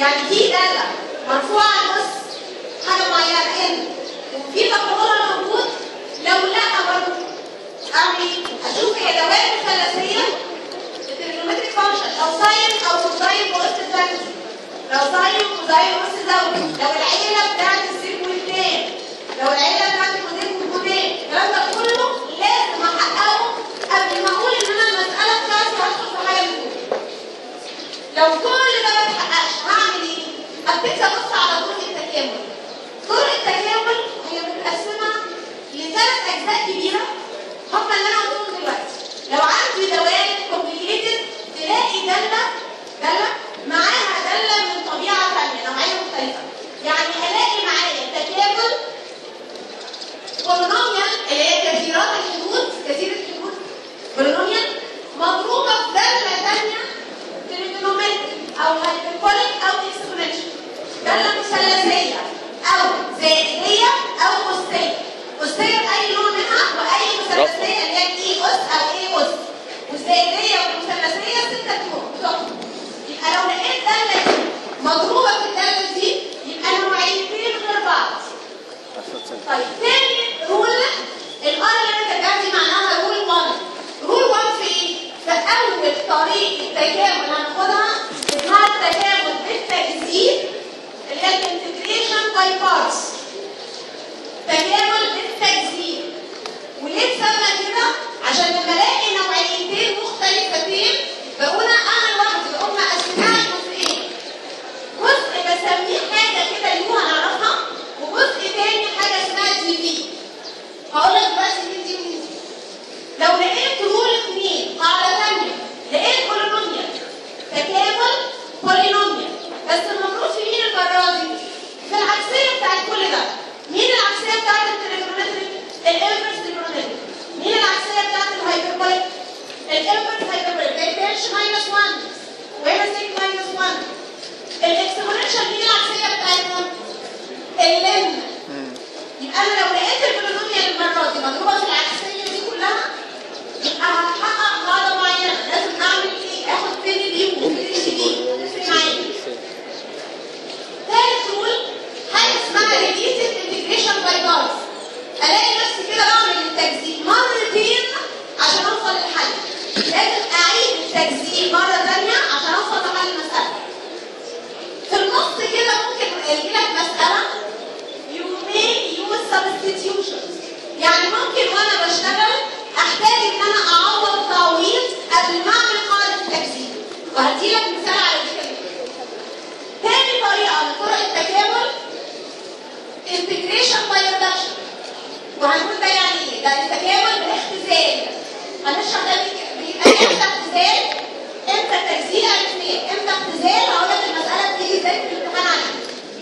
يعني في داله مرفوعه على النص حاجه معينه ان وفي تقابلها موجود، لو لا برضه اعمل ايه؟ اشوف هي دوائر مثلثيه التريجونومتريك فانكشن، لو ساين او كوزاين بوست فانكشن، لو ساين وكوزاين بوست زاويه، لو العيله بتاعت السين والتان، لو العيله بتاعت الكوزين والكوزين، الكلام ده كله لازم احققه قبل ما اقول ان انا المساله بتاعتي هدخل في حاجه من دول. لو كل ده ما اتحققش هعمل ايه؟ ابتدي ابص على طرق التكامل. طرق التكامل هي متقسمه لثلاث اجزاء كبيره هم اللي انا قلتهم دلوقتي. لو عندي دوائر كومبليكيتد تلاقي داله معاها داله من طبيعه ثانيه نوعيه مختلفه. يعني هلاقي معايا تكامل بولينوميال اللي هي كثيرات الحدود، كثير الحدود بولينوميال مضروبه في داله ثانيه تريجونومتريك او هايبربوليك او اكسبوننشال، داله مثلثيه او زائديه او قوسيه. قوسيه باي نوع منها واي مثلثيه اللي هي اي قوس او اي قوس، والزائديه والمثلثيه 6 بتوعهم. يبقى لو لقيت داله دي مضروبه في الداله دي يبقى نوعيتين غير بعض. طيب تاني رول الار اللي انا كاتباها دي معناها رول 1. رول 1 في ايه؟ في اول طريقه تكامل هناخدها اسمها التكامل بالتجزيء اللي هي الانتجريشن باي بارتس. تكامل بالتجزيء. وليه اتسمى كده؟ عشان لما الاقي نوعيتين مختلفتين بقول انا لوحدي بقوم مقسماها لجزئين. جزء بسميه حاجه كده يو هنعرفها، وجزء تاني حاجه اسمها دي في. هقول لك دلوقتي دي ودي. لو لقيت رول 2 قاعده ثانيه لقيت بولينوميال تكامل بولينوميال، بس المفروض في مين المره دي؟ في العكسيه بتاعت كل ده. مين العكسيه بتاعت التريجونومتريك؟ الانفرس تريجونومتريك. مين العكسيه بتاعت الهايبربوليك؟ الانفرس هايبربوليك. ما يبقاش ماينس 1 وهنا 6 ماينس 1. الاكسبوننشال مين العكسيه بتاعتهم؟ اللن. يبقى انا لو لقيت البولينوميال المره دي مضروبه في العكسيه دي كلها يبقى هتحقق قاعده معينه. لازم اعمل ايه؟ اخد فين اليو وفين الدي تفرق معايا. ثالث رول حاجه اسمها ريليتد انتجريشن باي بارتس. الاقي نفسي كده بعمل التجزيء مرتين عشان اوصل للحل. لازم اعيد التجزيء مره ثانيه عشان اوصل لحل المساله. في النص كده ممكن يجي لك مساله you may use substitutions. يعني ممكن وانا بشتغل احتاج ان انا اعوض تعويض قبل ما اعمل قاعده التجزيء، وهدي لك مثال على كده. تاني طريقه من طرق التكامل integration by reduction. وهنقول ده يعني ايه؟ ده التكامل بالاختزال. هنشرح ده بيبقى امتى اختزال؟ امتى تجزيء الاثنين؟ امتى اختزال؟ هقول لك المساله بتيجي ازاي في الامتحان عليها.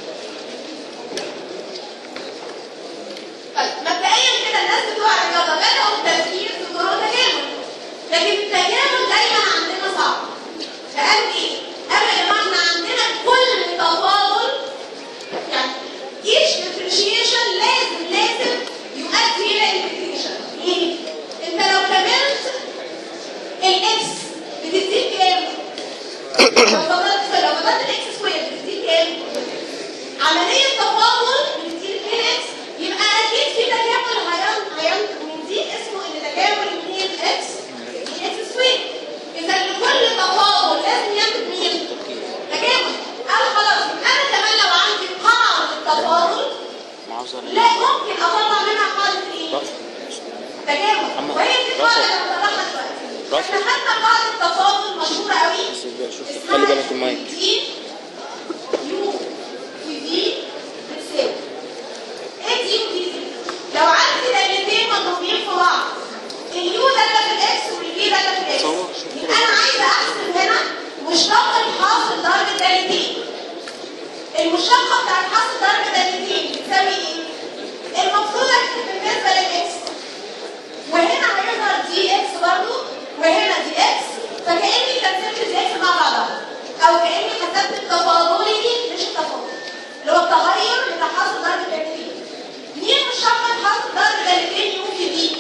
طيب مبدئيا كده الناس بتوع الرياضه بداوا التفكير في طرق التكامل، لكن التكامل دايما عندنا صعب. فقالوا ايه؟ قالوا يا جماعه احنا عندنا كل تفاضل يعني each differentiation لازم يؤدي الى انتجريشن. ليه؟ انت لو كملت الاكس بتديك كام؟ لو فضلت الاكس سكوير بتديك كام؟ عمليه تفاضل بتديك 2 اكس، يبقى اكيد في تكامل هيديك اسمه ان تكامل 2 اكس من اكس سكوير. اذا لكل تفاضل لازم ينتج مين؟ تكامل. قال خلاص انا كمان لو عندي قاعده التفاضل لا ممكن اطلع منها قاعده ايه؟ تكامل. وهي دي القاعده اللي بطلعها دلوقتي. احنا خدنا قاعده تفاضل مشهوره قوي خلي بالك المايك. دي يو ودي بتساوي ايه؟ دي ودي لو عندي دالتين مضروبين في بعض، اليو داله في الاكس والفي داله في الاكس، يبقى انا عايزه احسب هنا مشتق الحاصل ضرب الدالتين. المشتقه بتاعت حاصل ضرب الدالتين بتساوي ايه؟ المفروض اكتب بالنسبه للاكس، وهنا هيظهر دي اكس برضه، وهنا دي اكس، فكاني كسبت دي اكس مع بعضها، او كاني حسبت التفاضلي مش التفاضل اللي هو التغير بتاع حاصل ضرب الدالتين. مين مشتقه حاصل ضرب الدالتين؟ يو في دي.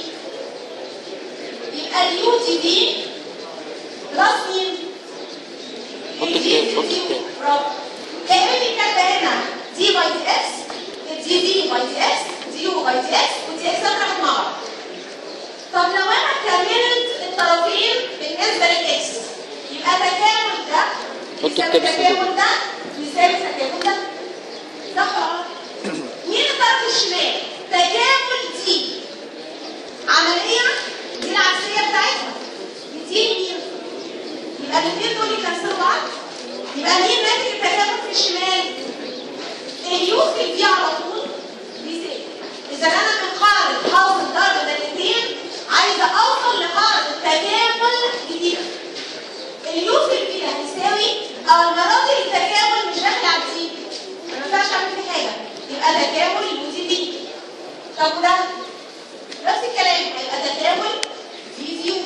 يبقى اليو دي بلس مين؟ حط التاني. برافو. كأني كاتبه هنا دي باي دي اكس، دي باي دي اكس، دي يو باي دي اكس، ودي اكس راحت مع بعض. طب لو انا كملت الطرفين بالنسبه للاكس يبقى تكامل ده يساوي تكامل ده يساوي تكامل ده. صح ولا غلط؟ مين الطرف الشمال؟ تكامل دي عمليه دي العكسيه بتاعتها دي مين؟ يبقى الاثنين دول يكنسلوا بعض. يبقى مين ناتج التكامل في الشمال؟ اليو في الدي على طول بيساوي. اذا انا من قاعده حاصل ضرب الاثنين عايزه اوصل لقاعده التكامل جديده. اليو في البي هيساوي او المره دي التكامل مش داخل على الدي، ما ينفعش اعمل فيه حاجه، يبقى تكامل اليو دي بي. طب وده نفس الكلام هيبقى تكامل دي دي.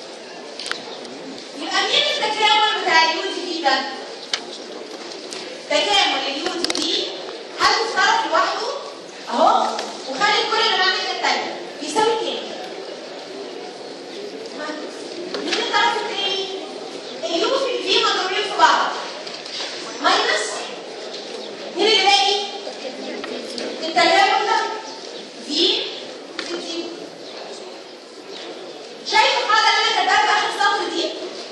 يبقى مين التكامل بتاع اليو دي بي ده؟ تكامل اليو دي بي هاخد طرف لوحده اهو وخلي كل اللي مع الناحيه الثانيه بيساوي كام؟ مين الطرف الثاني؟ اليو في الفي مضروبين في بعض ماينس مين اللي باقي؟ التكامل ده في دي. شايف القاعده اللي انا كاتباها في اخر السطر دي؟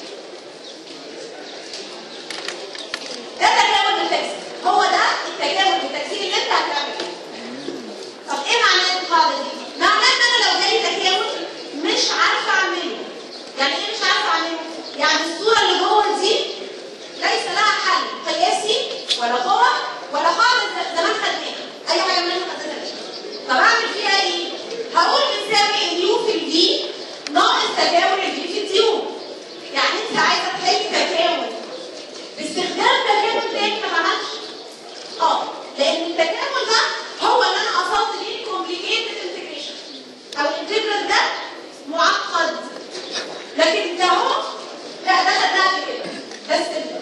ده تكامل بالتكسير، هو ده التكامل بالتكسير اللي انت هتعمله. طب ايه معنى القاعده دي؟ معناه ان انا لو جالي تكامل مش عارفه اعمله. يعني ايه مش عارفه اعمله؟ يعني الصوره اللي جوه دي ليس لها حل قياسي ولا قوه ولا قاعده زمان خدناها، اي حاجه منها خدناها. طب اعمل فيها ايه؟ هقول بتساوي اليو في الفي ناقص تكامل الفي في الديو. يعني انت عايزه تحل تكامل باستخدام تكامل تاني ما عملش. لان التكامل ده هو اللي انا قصدت بيه الكومبليكيتد انتجريشن او الانتجرال ده معقد. لكن ده اهو لا ده خدناها قبل كده، ده السيمبل.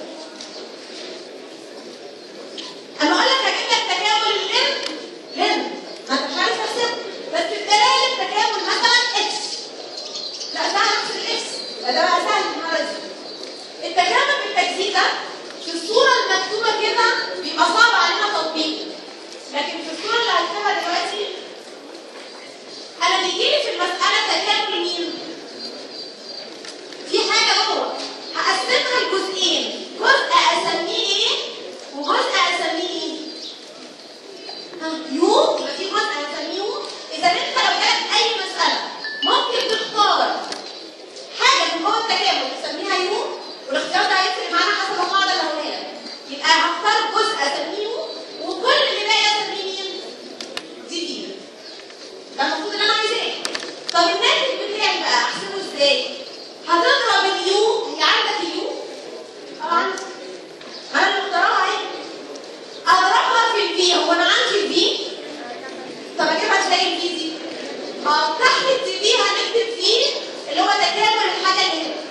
انا اقول لك هجيب لك تكامل لن ما انت مش عارف تحسبه، بس الدلاله التكامل مثلا اكس لا ده نفس الاكس ده بقى سهل المره دي. التكامل بالتجزيء ده في الصوره المكتوبه كده بيبقى صعب علينا تطبيقه، لكن في الصوره اللي هكتبها دلوقتي انا بيجيلي في المساله تكامل مين؟ في حاجه جوه هقسمها لجزئين، جزء اسميه ايه وجزء اسميه ايه؟ يو. يبقى في جزء هسميه يو. اذا انت لو جالك اي مساله ممكن تختار حاجه من جوه التكامل تسميها يو، والاختيار ده هيفرق معانا حسب القاعده اللي هقولها لك. يبقى هختار جزء اسميه يو وكل اللي باقي اسميه مين؟ دي. ده المفروض ان انا عايزاه. طب الناتج بتاعي بقى احسبه ازاي؟ هتضرب اليو، هي عندك اليو؟ عندك. ما انا اللي مختارها اهي. اضربها في الفي، هو انا عندي الفي؟ طب اجيبها ازاي الفي دي؟ تحت الفي هنكتب فيه اللي هو تكامل الحاجه اللي هنا.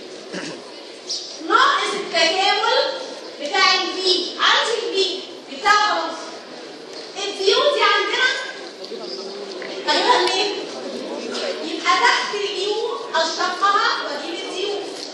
ناقص التكامل بتاع الفي، عندي الفي بتاعها خلاص. الفيو دي عندنا هجيبها منين؟ يبقى تحت اليو اشتقها واجيب الديو.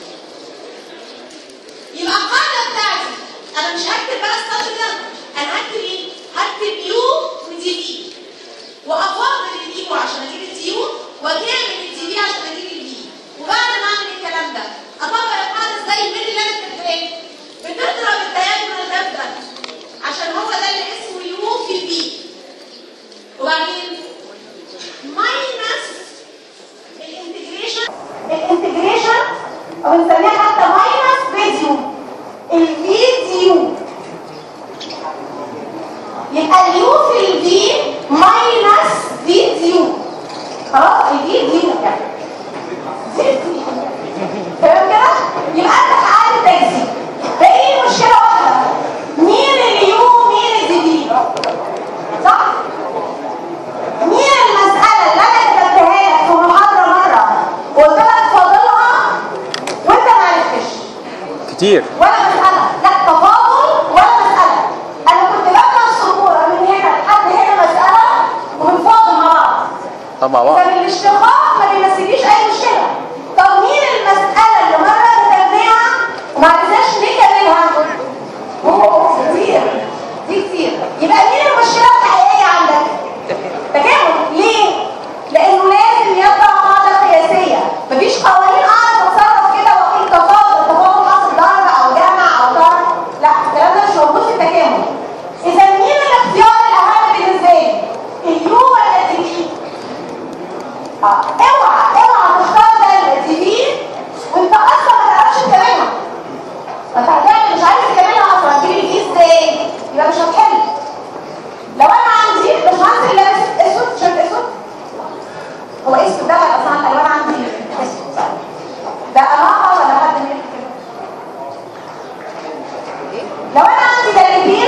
يبقى القاعده بتاعتي انا مش هكتب بقى السطر ده، انا هكتب ايه؟ هكتب يو ودي بي وافاضل اليو عشان اجيب الديو واكمل الدي بي عشان اجيب البي. وبعد ما اعمل الكلام ده اطبق القاعده ازاي؟ الميل اللي انا كاتباه بتضرب الدياجونال ده عشان هو ده اللي اسمه يو في البي، وبعدين ماينس الانتجريشن او بنسميها حتى ماينس فيديو الفيديو. يبقى اليو في الفي ماينس فيديو. خلاص الفيديو يعني فيديو. تمام كده؟ يبقى انت حققت التجزيء. باقي لي مشكله واحده، مين اليو مين الدي بي؟ صح؟ مين المساله اللي انا كتبتها لك في محاضره مره وقلت لك فاضلها وانت ما عرفتش؟ كتير. ولا مساله، لا تفاضل ولا مساله. انا كنت ببدا الصوره من هنا لحد هنا مساله وبنفاضل مع بعض. طب مع بعض. فالاشتقاق ما بيمثليش اي مشكله. طب مين المساله اللي مره كتبناها وما عرفناش نكملها؟ كتير. كتير. يبقى مين المشكله الحقيقيه عندك؟ تكامل. ليه؟ لانه لازم يتبع قاعده قياسيه. مفيش قوانين اعرف اتصرف كده واقول تفاضل حاصل درجه او جمع او طرح. لا، الكلام ده مش موجود في التكامل. اذا مين الاختيار الاهم بالنسبه لي؟ اليو ولا الدي بي؟ اوعى تختار ده الدي بي وانت اصلا ما تعرفش تكملها. انت هتعمل مش عارف تكملها اصلا، هتجيب الفي ازاي؟ يبقى مش هتحل. لو انا عندي باشمهندس اللي لابس اسود شيرت اسود، هو اسود ده ولا اصلا الالوان عندي اسود؟ ده اناقه ولا حد من كده؟ لو انا عندي دليلين،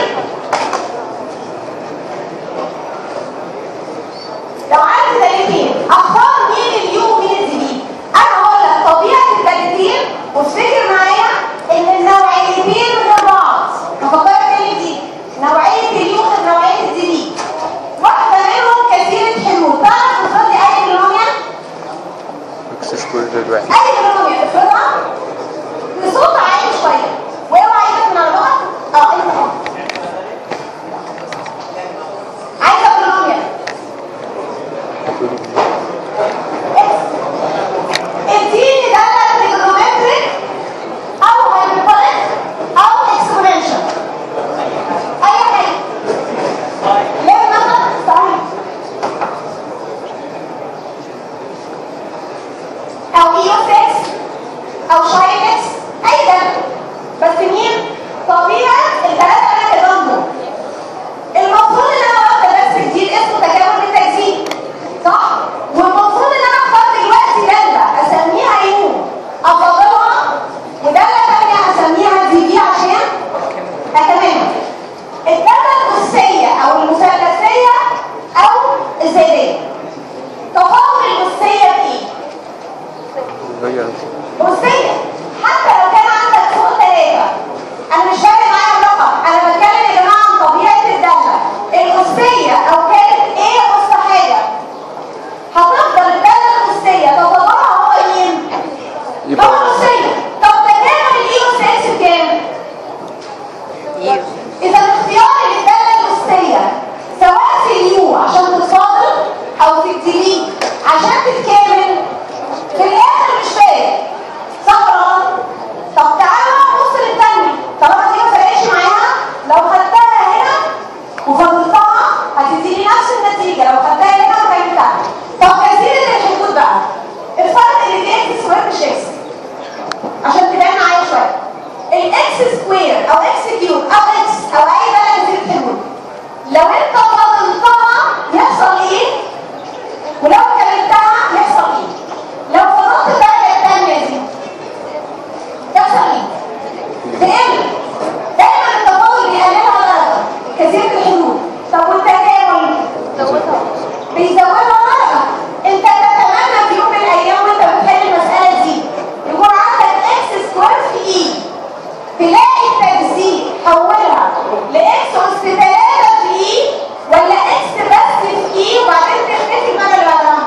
لو عندي دليلين اختار مين اليو ومين الدي بي؟ انا هقول لك طبيعه الدليلين وافتكر معايا ان النوعيتين غير بعض. هفكرك تاني دي نوعيه اليو غير نوعيه الدي بي. واحده منهم كثيره حلول. تعرف تفرض لي اي بولينوميال؟ اكس سكوير زائد واحد. اي بولينوميال افرضها بصوت عالي شويه واوعى ايدك من على اللغه. انت عايزه بولينوميال اديني داله تريجونومتريك او هايبربوليك او اكسبوننشال، اي حاجه. ليه مثلا صحيح او ايوسكس او شاينكس، اي داله. بس مين طبيعه الثلاثه اللي انا كاتبهم؟ المفروض ان انا واخده درس جديد اسمه تكامل بالتجزيء، صح؟ والمفروض ان انا اختار دلوقتي داله اسميها يو افضلها، وداله ثانيه هسميها دي بي عشان اتمامها. الداله الأسية او المثلثيه او الزائديه. تفاضل الأسية بايه؟ أسية. حتى لو كان عندك فوق 3، انا مش فارق معايا الرقم، انا بتكلم يا جماعه عن طبيعه الداله. الأسية او كانت ايه أس حاجه، هتفضل الداله الأسية تفاضلها هو مين؟ هو الأسية. طب تكامل الايو سكس بكام؟ اذا اختيار الداله الأسية سواء في اليو عشان تتفاضل او في الدي بي عشان تتكامل، في الاخر مش فارق، صح ولا غلط؟ طب تعالوا نبص للثانيه. طالما دي ما فرقتش معاها، لو خدتها هنا وفضلتها هتديني نفس النتيجه لو خدتها هنا وكملتها. طب كثير الحدود بقى، الفرق اللي بين اكس سكوير مش اكس عشان تبان معايا شويه. الاكس سكوير او اكس كيوب او اكس او اي بقى كثير الحدود، لو انت فضلتها يحصل ايه؟ ولو كملتها يحصل ايه؟ لو فضلت الدرجه الثانيه دي يحصل ايه؟ تقل. دايما التفاضل بيقللها درجه كثير الحدود. طب والتكامل بيزودها درجه. انت تتمنى في يوم من الايام وانت بتحل المساله دي يكون عندك اكس سكوير في اي، تلاقي التجزيء حولها لاكس اس 3 في اي ولا اكس بس في اي وبعدين تختفي المره اللي بعدها.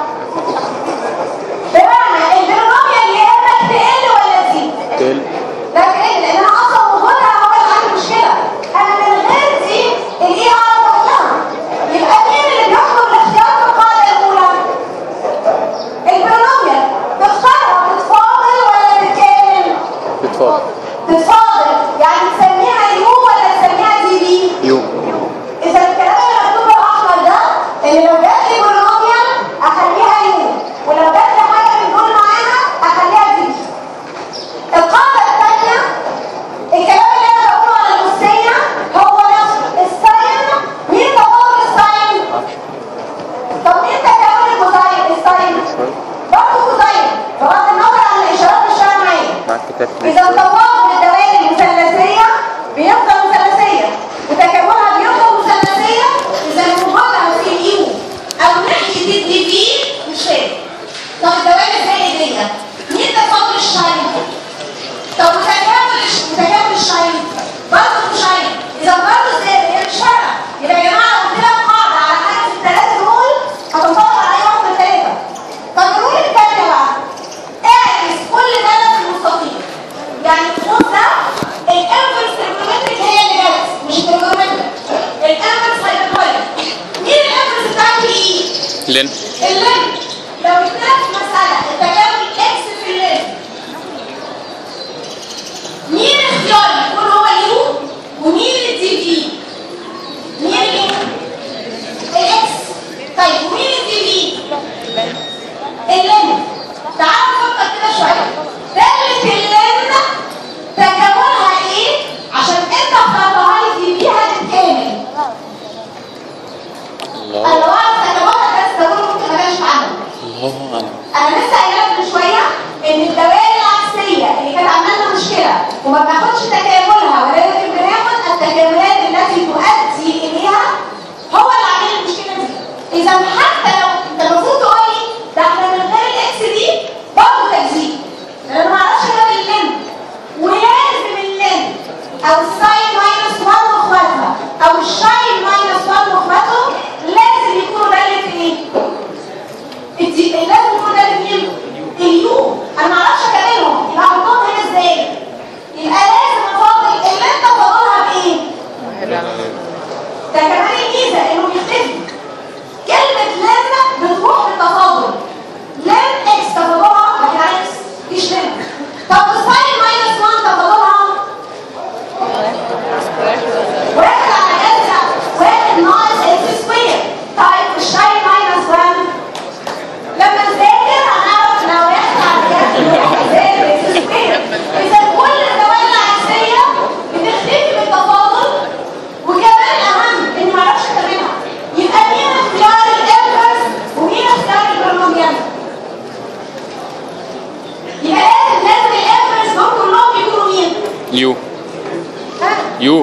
بمعنى البولينوميال يا اما تقل ولا تزيد؟ تقل. لا تقل، لان انا اصلا وجودها هو اللي عندي مشكله. انا من غير دي الايه هعرف احلها. يبقى مين اللي بيحكم الاختيار في القاعده الاولى؟ البولينوميال. تختارها تتفاضل ولا تتكامل؟ بتفاضل. تتفاضل، يعني تسميها يو ولا تسميها دي بي؟ يو. اذا الكلام اللي مكتوب بالاحمر ده ان لو جات لي بولينوميال اخليها يو، ولو جات لي حاجه من دول معاها اخليها دي بي. القاعده الثانيه، الكلام اللي انا بقوله على الأسية هو نفسه. الساين، مين تفاضل الساين؟ طب مين تكامل الكوساين؟ الساين برضه كوساين، بغض النظر عن الاشارات مش فاهمه معايا. مع الكتاب. اذا تفاضل الدوائر المثلثيه بيفضل مثلثيه وتكاملها بيفضل مثلثيه، اذا وجودها في اليو او ناحيه الدي بي مش فارق. طب الدوائر الزائديه مين تفاضل الشاين؟ طب وتكامل الشاين برضه الشاين، اذا برضه زائد مش فارقه. يبقى يا جماعه قلت لك قاعده على حاجه في الثلاثه دول هتنطبق على اي واحد من الثلاثه. طب الرول الثانيه بقى، اعكس كل داله في المستقيم. يعني القوس ده الانفرس تريجونومتريك هي اللي جت مش التريجونومتريك. اللين لو اديتك مساله التكامل اكس في اللين، مين اختياري يكون هو اليو ومين الدي في؟ مين اليو؟ الاكس. طيب ومين الدي في؟ اللين. تعالوا نفكر كده شويه، داله اللين تكاملها ايه؟ عشان انت اخترتها لي دي في هتتكامل. انا لو اعرف تكاملها بس ده ممكن ما كانش عنها. انا لسه قايله من شويه ان الدوائر العكسيه اللي كانت عامله لنا مشكله وما بناخدش تكاملها ولكن بناخد التكاملات التي تؤدي اليها هو اللي عامل المشكله دي. اذا حتى لو انت المفروض تقول لي ده احنا من غير الاكس دي برضه تجزيء، انا ما اعرفش غير اللين، ولازم اللين او الساين ماينس 1 واخواتها او الشاين ماينس 1 واخواتهم لازم يكونوا داله ايه؟ لازم يكونوا داله مين؟ اليو. انا ما اعرفش اكملهم، يبقى احطهم هنا ازاي؟ يبقى لازم افاضل اللي انت فاضلها بايه؟ ده كمان الميزه انه بيختفي. كلمه لازم بتروح بالتفاضل، لام اكس تفاضلها لكن اكس مفيش لام. طب الساين ماينس 1 تفاضلها واحد على جذر واحد ناقص اكس سكوير. طيب الساين ماينس 1 لما نذاكر هنعرف لو واحد على جذر واحد زائد اكس سكوير. اذا كل الدوائر العكسيه بتختفي بالتفاضل، وكمان اهم اني ما اعرفش اكملها. يبقى مين اختيار الانفرس ومين اختيار البولينوميال؟ يبقى لازم الانفرس دول كلهم يكونوا مين؟ يو اليو.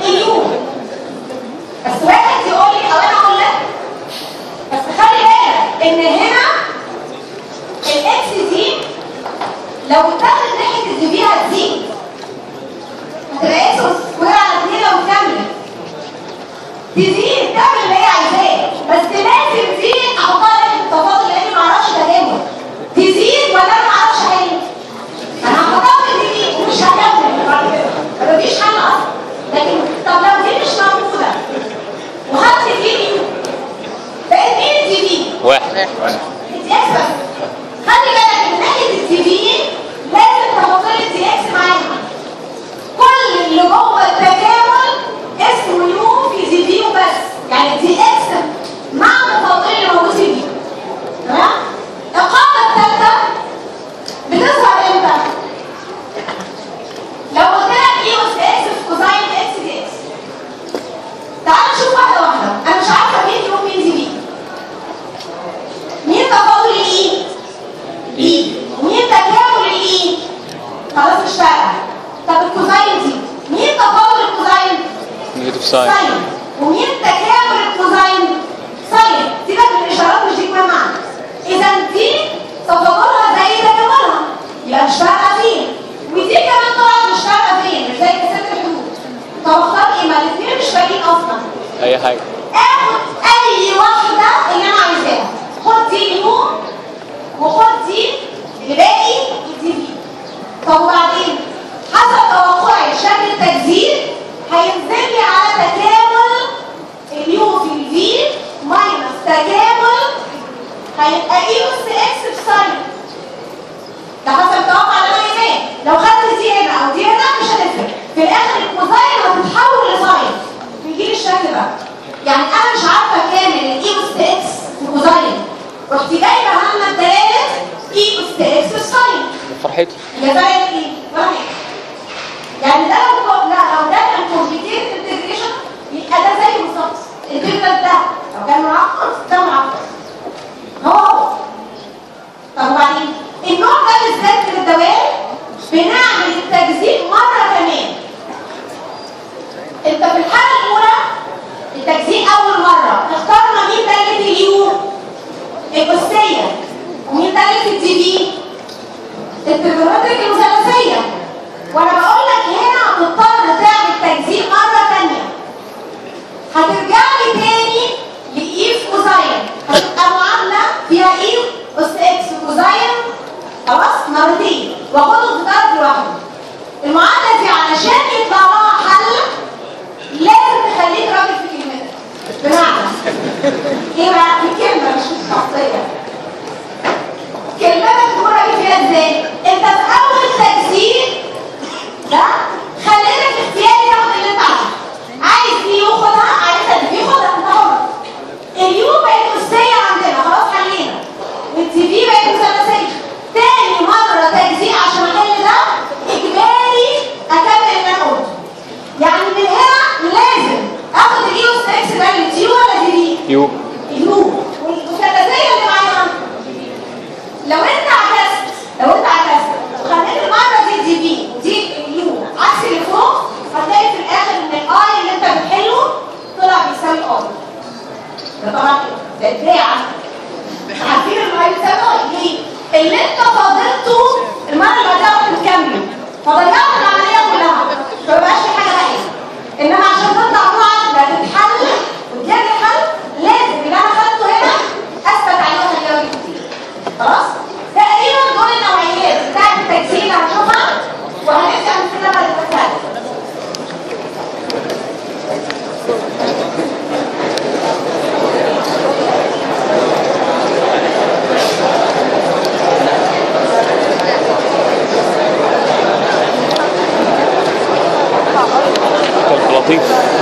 بس واحد يقول لي او انا اقول لك، بس خلي بالك ان هنا الاكس دي لو اتاخدت ناحيه الدي في هتزيد، هتبقى اكس سكوير على 2 لو كملت تزيد تعمل اللي هي عايزاه، بس لازم دي احطها ناحيه التفاضل لاني ما اعرفش تجاوب تزيد ولا انا ما اعرفش ايه. انا هحطها في الدي في مش هكمل بعد كده، مفيش حل اصلا. لكن طب لو دي مش موجوده وخدت دي يو بقت مين الدي في؟ واحد. انت اكس بس. خلي بالك من ناحيه الدي في لازم تحط لي الدي اكس معاها. كل اللي جوه التكامل اسمه يو في دي في وبس، يعني دي اكس مع المفاضل اللي موجود في دي. تمام؟ القاعده الثالثه بتظهر امتى؟ لو قلت لك اي اس اكس في كوزاين اكس دي اكس. تعال نشوف واحده واحده. انا مش عارفه مين يو مين دي في. مين تفاضل الاي؟ اي. ومين تكامل الاي؟ خلاص مش فارقه. طب الكوزاين دي مين تفاضل الكوزاين؟ نيجاتيف ساين. ومين تكامل الكوزاين؟ ساين. سيبك من الاشارات مش دي كمان معنى. اذا دي تفاضلها زي تكاملها يبقى مش فارقه فين، ودي كمان طبعا مش فارقه فين، مش زي كسر الحدود. طب اختار ايه؟ ما الاثنين مش فارقين اصلا. اي حاجه. اخد اي واحده اللي انا عايزاها. خد دي يو وخد دي الباقي دي في. طب وبعدين حسب توقعي شكل التجزير هينزل لي على تكامل اليو في الفي ماينس تكامل هيبقى اي اس اكس بساين. ده حسب التوقع اللي انا عايزاه. لو خدت دي هنا او دي هنا مش هتفرق، في الاخر الكوزاين هتتحول لساين بيجي لي الشكل ده. يعني انا مش عارفه كامل الاي اس اكس في كوزاين، رحت جايبه عامله الدلاله اي اس اكس بساين. فرحتي. يا زي ايه؟ واحد. يعني ده لو ده كان كومبليكيتد انتجريشن يبقى ده زي بالظبط الانتجرال ده لو كان معقد ده معقد. هو طب وبعدين النوع ده بالذات من الدوائر بنعمل التجزيء مره كمان. انت في الحاله الاولى التجزيء اول مره اخترنا مين داله اليو؟ الاسيه. ومين داله الدي في؟ التريجونومتريك المثلثيه. وانا بقول لك هنا هتضطر تعمل تجزيء مره ثانيه. هترجع لي تاني لاي في كوزاين، هتبقى معادله فيها اي اس اكس كوزاين خلاص مرتين واخدهم في طرف لوحده. المعادله دي علشان يطلع لها حل لازم تخليك راجل في كلمتك. بمعنى ايه بقى؟ دي كلمه مش شخصيه. كلمتك تمر فيها ازاي؟ انت في اول تجسيد ده خليتك اختياري تاخد اللي انت عايز دي خدها، عايز دي خدها، انت حر. اليو بقت أسية عندنا خلاص حلينا، والتي في بقت مثلثية. تاني مرة تجزيء عشان احل ده اجباري اكمل اللي انا قلته. يعني من هنا لازم اخد اليو اس اكس ده يو ولا دي بي؟ يو. يو. والمثلثية اللي معانا لو انت عكست وخليت المرة دي بي ودي اليو عكس اللي فوق، هتلاقي في الاخر ان الاي اللي انت بتحله طلع بيساوي اي. ده طبعا ده ازاي عارفين الاي بيساوي ليه؟ اللي انت فاضلته المرة اللي بعدها كنت بتكمل فضيعت العملية كلها، ما بقاش في حاجة باقية. انما عشان تطلع طبعا ده تتحل وتجيب الحل لازم اللي انا خدته هنا اثبت عليه وهيجاوب كتير. خلاص؟ تقريبا دول النوعيات بتاعت التجزيء اللي هنشوفها وهنبدا نمسكها بعد كده. لطيف.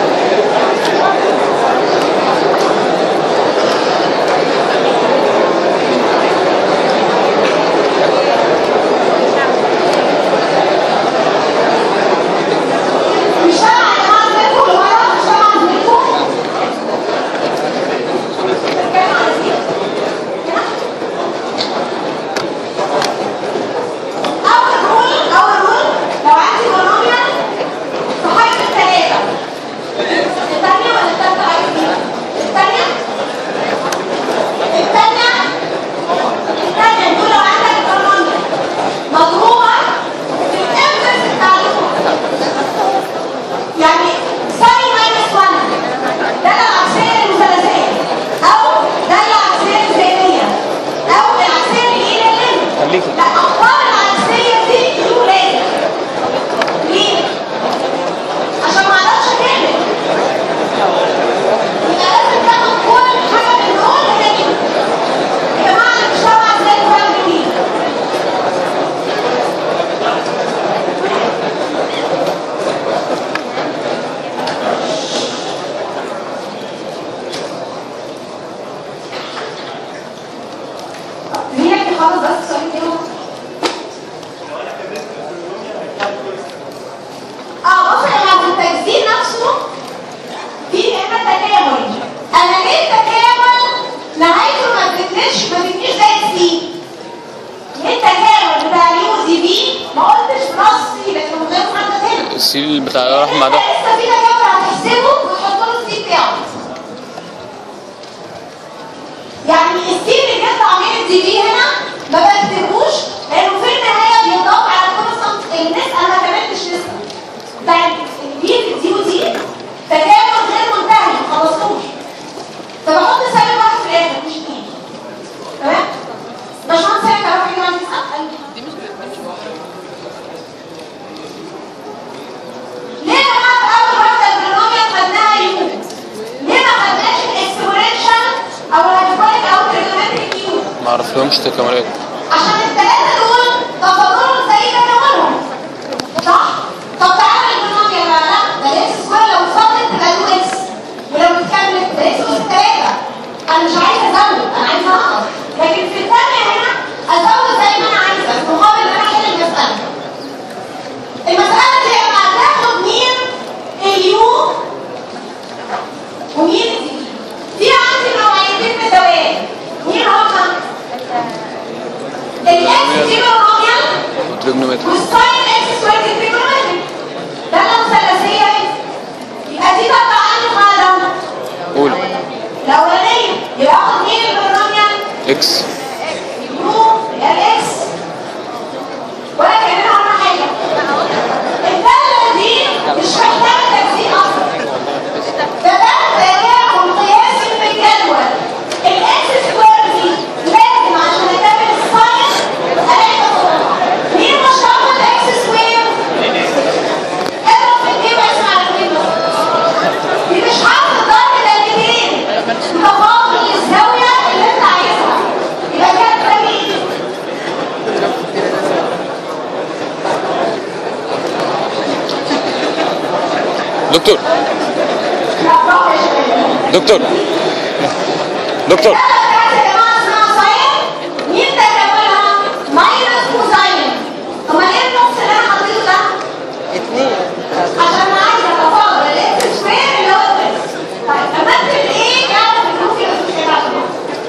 السي بتاع راح مع ده. لسه في تجاوب هتحسبه وتحط له السي بتاعه. يعني السي اللي بيطلع من الدي بي هنا ما بكتبوش لانه في النهايه بيضاف على كونستانت النسبه. انا ما كملتش نسبه بتاعت البي في الدي ودي تجاوب غير منتهي ما خلصتوش، فبحط سالب واحد في الاخر مش اثنين. تمام؟ باشمهندس سالب تعرف ايه عندي اسال؟ ليه بقى في اول واحده البرنامج خدناها يو؟ ليه ما خدناش الاكسبريشن او الهيدروليك او التريجونومتريك يو؟ ما اعرفلهمش تكاملات. عشان الثلاثه دول تفاضلهم زي جدولهم صح؟ طب تعالى البرنامج يا لا ده الاكس سكوير لو اتفضلت تبقى يو اكس، ولو اتكملت ده اكس اس 3. انا مش عايزه ازود، انا عايزه انقص، لكن في الثانيه هنا ازود زي ما انا عايزه مقابل ان انا احل المساله. المساله دي اما هتاخد مين؟ اليو ومين الدي. في عندي نوعيتين من الدوائر، مين هما؟ الاكس تريجونوميال والساين اكس سكوير تريجونومتريك. ده المثلثيه اهي. يبقى دي تطلع عنه قاعده. قول. الاولانيه يبقى اخد مين البولينوميال؟ اكس. يو يبقى الاكس ولا كاننا عملنا حاجه. الداله دي مش محتاجه تجزيء اصلا. ده تجاهل قياسي في الجدول. الاكس سكوير دي لازم عشان اكمل الساين الاقي تفاضلها. مين مشترك الاكس سكوير؟ اضرب في الجيم اسمع الجيم. دي مش حرف ضرب دالتين. دكتور دكتور دكتور مين تكاملها؟ ماينس كوزاين. امال ايه النص اللي انا حطيته ده؟ 2 عشان انا عايزه اتفاضل الاكس سكوير اللي هو الاكس. طيب امثل ايه يعني في النص اللي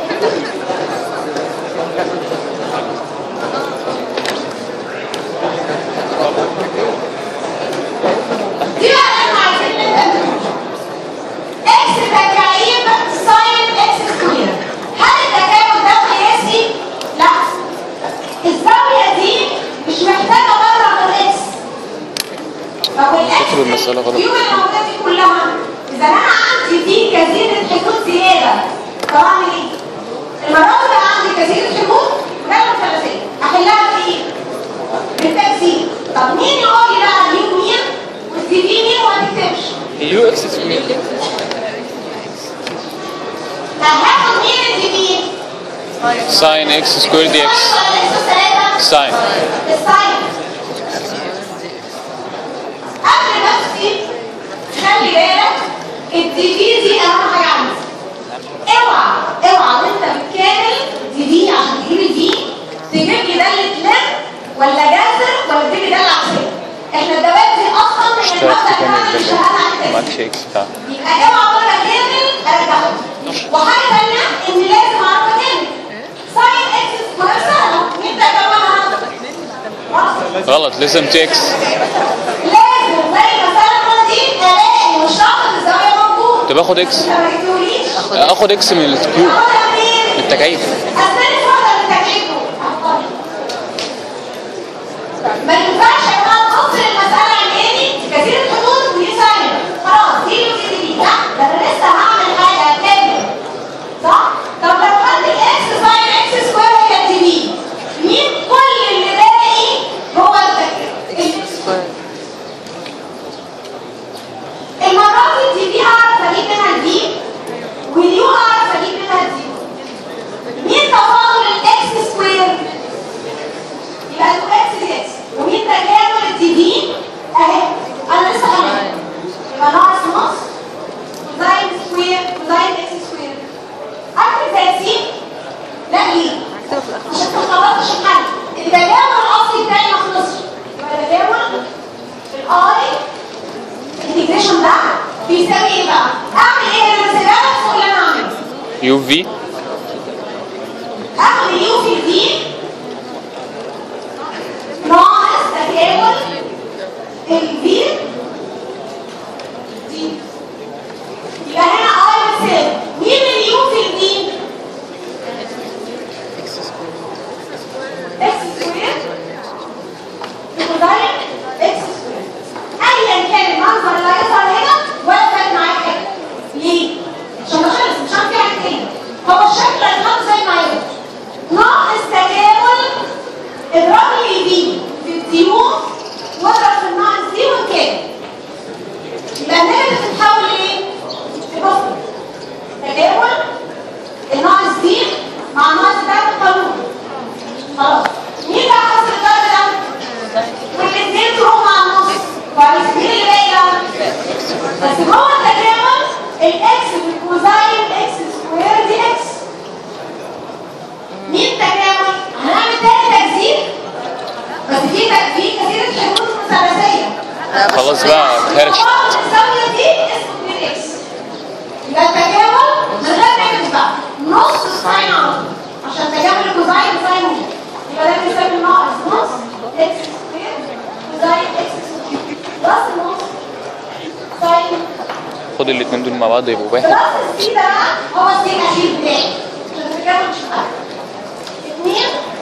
دي بقى احنا عايزين نفهم اكس تكعيب ساين اكس سكوير. هل التكامل ده قياسي؟ لا. الزاويه دي مش محتاجه بره من الاكس. طب والاكس الكيو الموجوده دي كلها اذا انا عندي دي كثيره حدود زياده طب اعمل ايه؟ المره دي عندي كثيره حدود غير ثلاثيه احلها بايه؟ بالتقسيم. طب مين يقول لي بقى اليو مين والدي في مين وما تكتبش؟ اليو اكس سكوير هاخد مين الدي في؟ ساين اكس سكوير دي اكس ساين. الساين. قبل نفسي خلي بالك الدي في دي اهم حاجه عندي. اوعى وانت بتكامل دي في عشان تجيب الدي تجيب لي داله لم ولا جذر ولا تجيب لي داله عكسيه. احنا الدوائر دي اصلا من المبدا بتاعنا مش شغاله على التسليم. معكش اكس بتاع يبقى اوعى وانا كامل ارجعه. وحاجه ثانيه ان لازم اعرف اكامل. ساين اكس سكوير سهله. مين تكاملها؟ غلط لازم تكس. لازم زي المساله دي الاقي مشتق الزاويه موجود. طب اخد اكس. انت ما جبتوليش. اخد اكس من الكيو اخدها منين؟ من التكعيب. اثناء الفتره اللي تكعيبه. ما ينفعش يا جماعه نبص للمساله عيني كثير الحدود ودي ساين. خلاص دي ودي دي. لا ده انا لسه هعمل حاجه كامل. صح؟ طب لو خدت الاكس ساين اكس سكوير هي دي بي. مين كل اللي باقي هو الاكس سكوير. المرات دي دي هعرف اجيب منها دي واليو هعرف اجيب منها دي. مين تفاضل الاكس سكوير؟ يبقى له اكس دي اكس. ومين تكامل الدي دي؟ اهي انا لسه هعمل يبقى ناقص نص كوزاين سكوير كوزاين اكس سكوير. اكتب تقسيم؟ لا ليه؟ عشان ما خلصتش الحل. التجاوز الاصلي بتاعي ما خلصش. يبقى تجاوز الاي الانتجريشن ده بيساوي ايه بقى؟ اعمل ايه لما اسيبها فوق اللي انا عامله؟ يو في اخد اليو في دي ناقص تكامل الفي دي. يبقى هنا اي بتساوي مين اليو في دي؟ اكس سكوير كوزاين اكس سكوير. ايا كان المنظر اللي هيظهر هنا ولا فارق معايا حاجه. ليه؟ عشان ما خلص مش هعمل فيه حاجه تاني. هو الشكل هيتحط زي ما هيبقى ناقص تكامل اضرب لي دي في الديو واضرب في الناقص دي والكام. يبقى الناتج بتتحول لايه؟ لبسط. تكامل الناقص دي مع الناقص ده بالقانون. خلاص مين اللي هيحصل الضرب ده؟ والاثنين تروحوا مع النص. كويس. مين اللي باقي بقى؟ بس جوه التكامل الاكس بالكوزاين اكس سكوير دي اكس. مين تكامل؟ هنعمل تاني تجزير بس في كثير الحدود مثلثيه. خلاص بقى اتهرشت. الزاويه دي اسمه 2 اكس. يبقى التكامل من غير ما نكتب بقى نص الساين على طول عشان تكامل الكوزاين ساين دي. يبقى ده بيساوي ناقص نص اكس سكوير كوزاين اكس سكوير بلس نص ساين. خد الاثنين دول مع بعض يبقوا واحد. بلس السي ده هو السي الاخير بتاعي عشان التكامل مش فارق. 2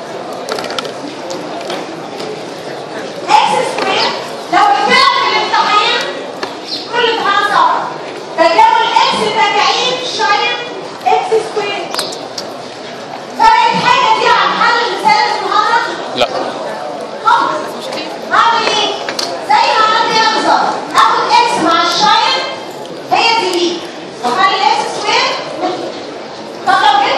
اكس سكوير. لو اتكلم في الامتحان كل امتحان صعب. تكامل اكس تكعيب شايف اكس سكوير. فرقت حاجه دي عن حل المثال المحرك؟ لا خالص. هعمل ايه؟ زي ما عملت هنا بالظبط. اخد اكس مع الشايف هي دي بي واخلي الاكس سكوير. طب لو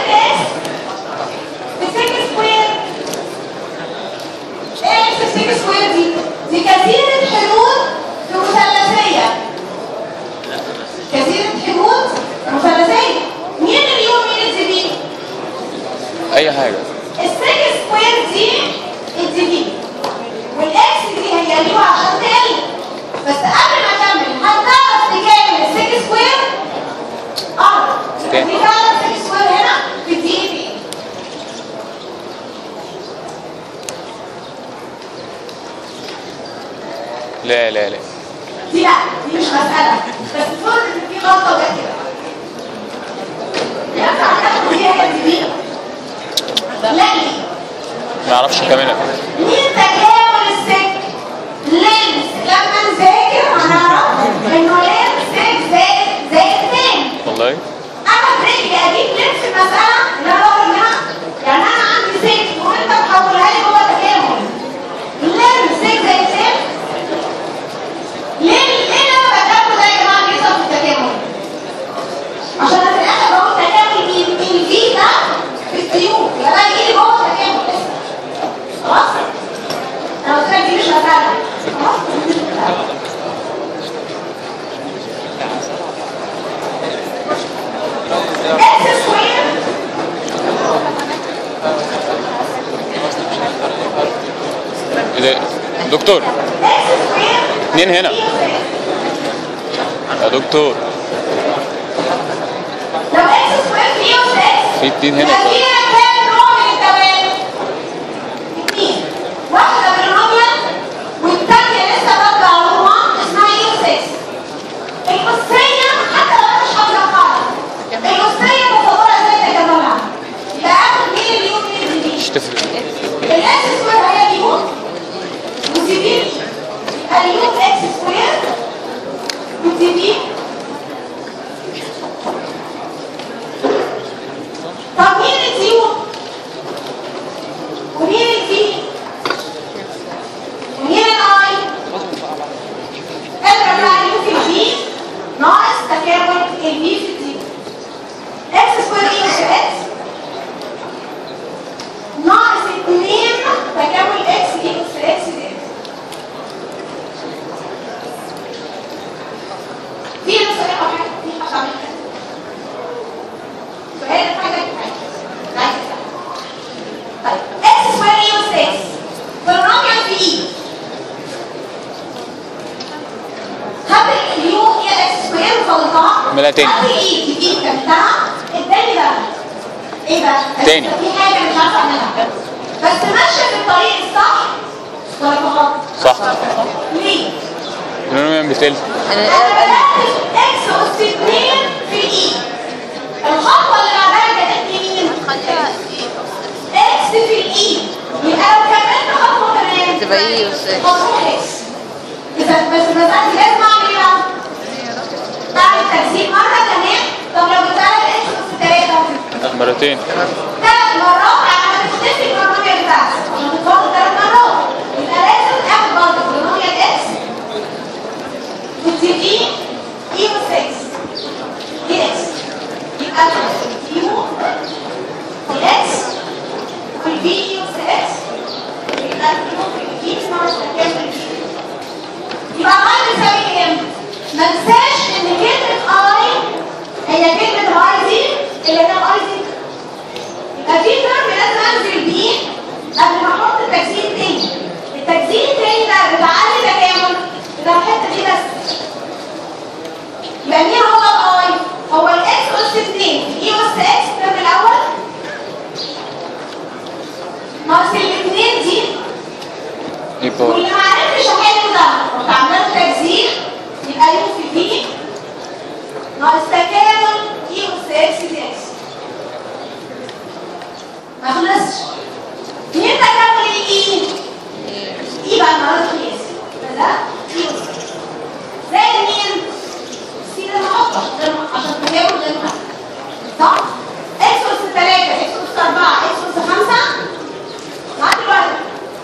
لا لا لا دي لا، دي مش مسألة، بس فرض ان في غلطة وجت كده. ينفع تاخد فيها دي؟ لا ليه؟ ما اعرفش اكملها. مين تكامل السك؟ لينس. لما نذاكر هنعرف انه لينس 6 زائد 2. والله انا برجلي اجيب لينس المسألة اللي انا بقول منها، يعني انا عندي 6 وانت محولها لي جوه تكامل. لينس 6 زائد 2. ليه انا بكمل ده يا جماعه كده في التكامل؟ عشان انا في الاخر بقول تكامل مين؟ الفي ده في السيوف، يبقى ده يجي لي جوه التكامل لسه. خلاص؟ انا قلت لك دي مش مساله. خلاص؟ اكس سكوير ايه ده دكتور؟ اكس سكوير 2 هنا يا دكتور. لو اكس سكوير فيه 6 في 2 هنا يبقى طيب. فيها كام نوع من التوالي؟ 2. واحده بالنوميال والثانيه لسه بادئه عموما اسمها يو 6. القصيه حتى لو انا مش حافظه القاعده، القصيه متصوره ازاي تكاملها. يبقى اخد مين اليو مين الدي؟ مش تفرق. الاكس سكوير هي اليو ودي بي. اليو اكس سكوير ودي بي. طب مين الديو؟ ومين الفي؟ ومين الاي؟ اضرب بقى اليو في الفي ناقص تكامل الفي في الدي. اكس سكوير اي اس اكس ناقص 2 تكامل اكس اي اس اكس دي. في سؤال او حاجه؟ في حاجه عملت كده؟ سؤال حاجه طيب اكس سكوير اي اس اكس بالرقم في اي. خدت اليو هي اكس سكوير وخلطها اعملها تاني. خدت اي في اي كملتها اداني بقى ايه بقى؟ تاني. في حاجه مش عارفه اعملها بس ماشيه في الطريق الصح ولا غلط؟ صح. ليه؟ النوميال بتلت. انا بدات اكس اس 2 في اي. الخطوه اللي بعدها كانت مين؟ اكس في الاي. يبقى لو كملت خطوه كمان تبقى اي اس اكس. هتروح اكس. اذا بس مسألة لازم اعمل ايه بقى؟ بعمل تجزيء مره كمان. طب لو بتسالك اكس اس 3 مرتين. 3 مرات على ما تختفي البرنامج بتاعك عشان تتفضل 3 مرات. يبقى لازم اخد برضه برنامج اكس والتي في اي اس اكس دي اكس. يبقى اليو اكس والفي اي اس اكس يبقى الفي ناقص تكامل الفي. يبقى اي بيساوي كام؟ ما انساش ان كلمه اي هي كلمه اي دي اللي هي اي دي. يبقى في ترم لازم انزل بيه قبل ما احط التجزيء التاني. التجزيء التاني ده بتعلي تكامل ده الحته دي بس. يبقى مين هو الاي؟ هو الاكس اس 2 اي اس اكس الترم الاول ناقص الاثنين دي. ايه باور؟ واللي ما عرفتش احله ده كنت عامله له تجزيء يبقى يو في في ناقص تكامل اي اس اكس دي اكس. ما خلصش. مين تكامل الاي؟ اي بقى المره القياس ده اي اس زائد مين؟ سي ده نحطه عشان تكامل غير محدد. صح؟ اكس اس 3 اكس اس 4 اكس اس 5 معاك الورقه.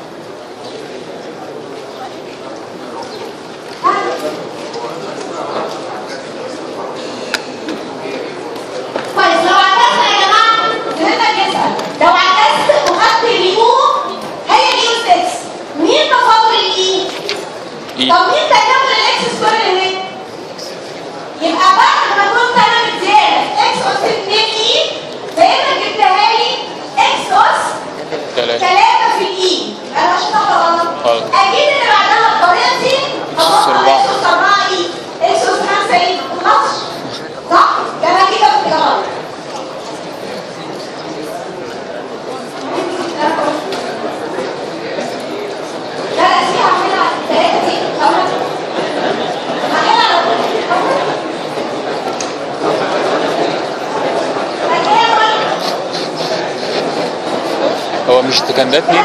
كويس. لو عكسنا يا جماعه فهمنا نسال. لو عكست وخدت اليو هي اليو 6 مين تفاضل الاي؟ طب مين تكامل الاكس سكوير اللي هناك؟ يبقى بعد ما كنت انا مديالك اكس اس 2 اي بقيت جبتها لي اكس اس 3 في الاي. يبقى انا مش غلط. اكيد اللي بعدها الطريقه دي هتوصل اكس اس 4 اي اكس اس 5 اي خلاص صح؟ يبقى انا كده كنت غلط. لا لا سيبها اعملها 3 دي مش كان ده 2؟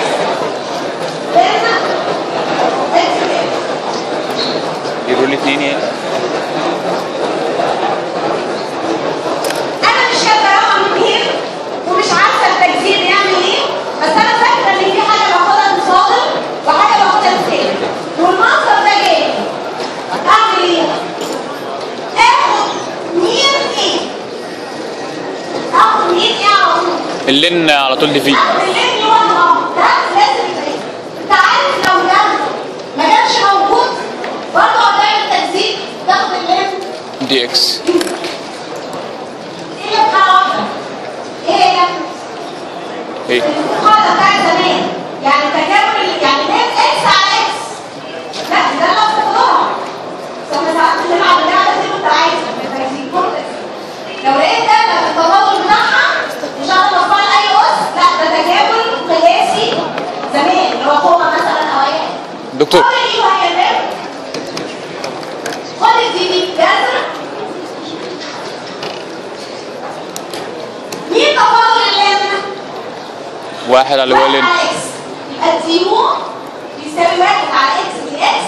يقولوا لي 2 يعني. انا مش فاكره رقم 2 ومش عارفه التجزير يعمل ايه، بس انا فاكره ان في حاجه باخدها مصادر وحاجه باخدها مثال، والمنظر ده جاي اعمل ايه؟ اخد مين ايه؟ اخد مين ايه على طول؟ اللين على طول دي فيه. اللين يوضح ده لازم يبقى ايه؟ انت عارف لو ده ما كانش موجود برضه هتعمل تجزير تاخد اللين دي اكس. هي بحاجه واحده. ايه هي؟ ايه؟ القاعده بتاعت زمان، يعني تكامل يعني لين اكس على اكس. لا ده انا بفضلها. احنا ساعات بنلعب اللعبه دي وانت عايز لو لقيت ده التفاضل بتاعها مش عارف اوصل اي اس، لا ده تكامل قياسي زمان اللي هو كوما مثلا او اي حاجه. دكتور خد دي وهي ده. خد دي جذر. مين تفاضل اللين؟ 1 على واحد لين. على اكس. يبقى الزيرو بيساوي 1 على اكس دي اكس.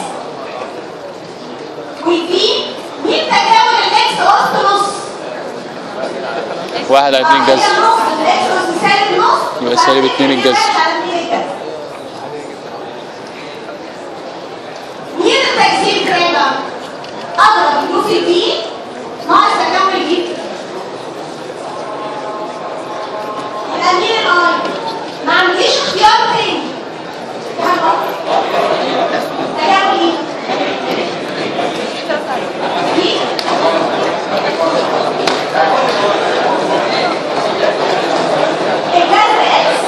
والبي مين تكامل الاكس اس نص؟ 1 على 2 جذر. يبقى سالب 2 الجذر. مين التجزير كده؟ اضرب اليو في البي ناقص تكامل البي. يبقى مين الاي؟ ما عنديش اختيار تاني. تكامل ايه؟ بي الجذر اكس.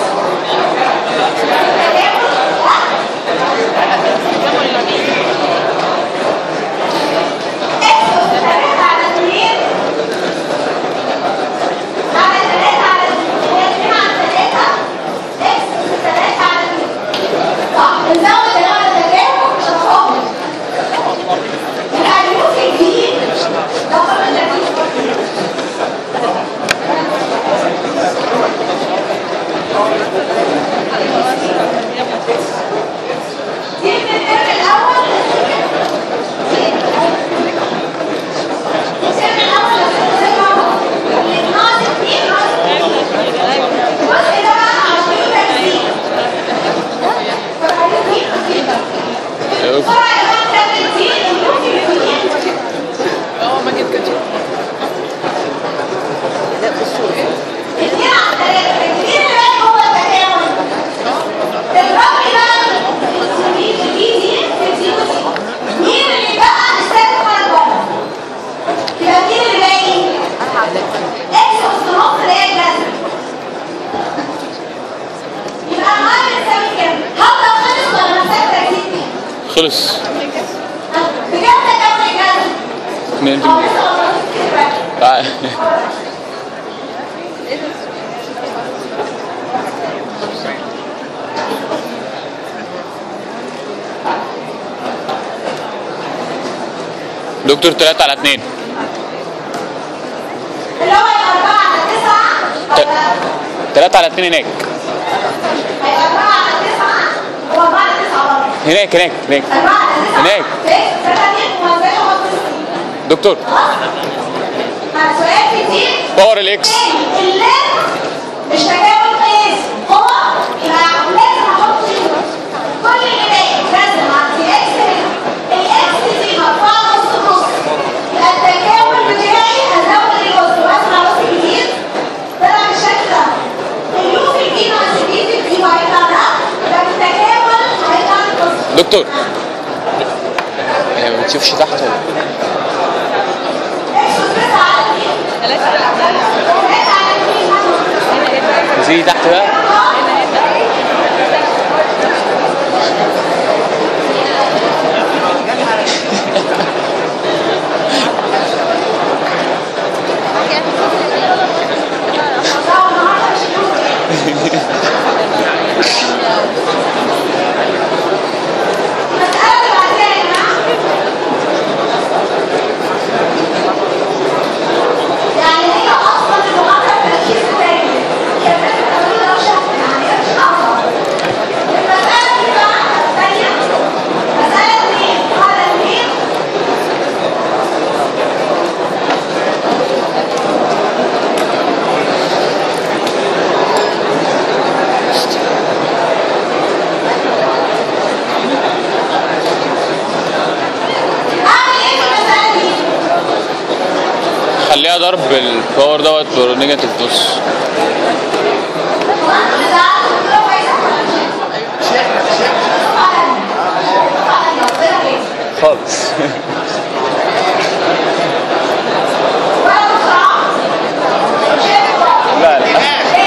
خلص. بجد تكامل الجذر. 2%. دكتور 3 على 2. اللي هو 4 على 9 3 على 2 هناك. 4 على 9 هو 4 على 9 برضه. هناك 4 على 9 هناك. دكتور سؤال كتير. باور الاكس. اللين مش تكامل قياسي، هو يبقى لازم احط كل اللي باقي لازم اعطي اكس هنا. الاكس دي مرفوعه نص نص. يبقى التكامل بتاعي هزود الجزء واسمع نص جديد طلع بالشكل ده. اليو في البي ناقص البي في البي وهيطلع ده. يبقى التكامل هيطلع الجزء. دكتور ما بتشوفش تحت ولا؟ زي تحت بقى. يعني هي اصلا المحاضره التركيز الثاني هي فكره خليها ضرب بالباور دوت نيجاتيف نص. خالص. لا لا.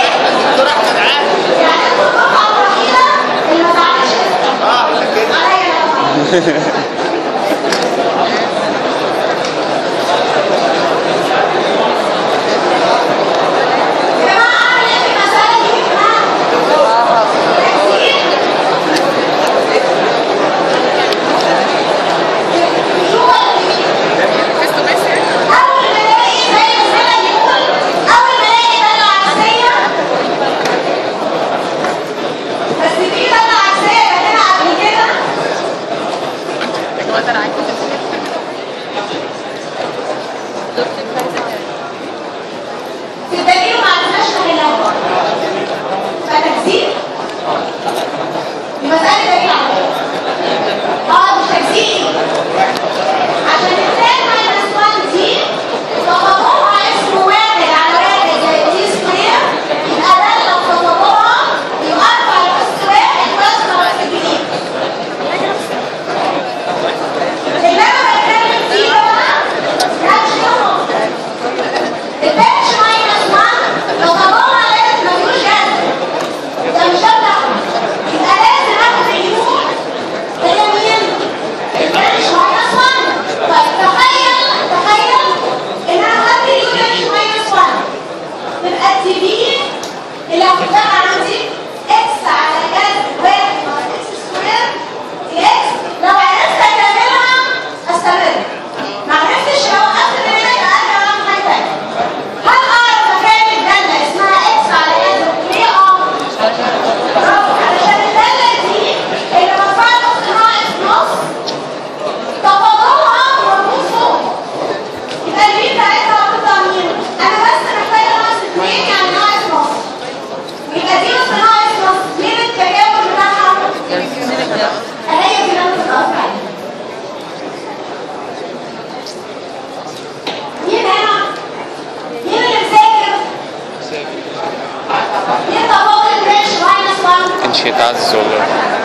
كانش يتعز والله.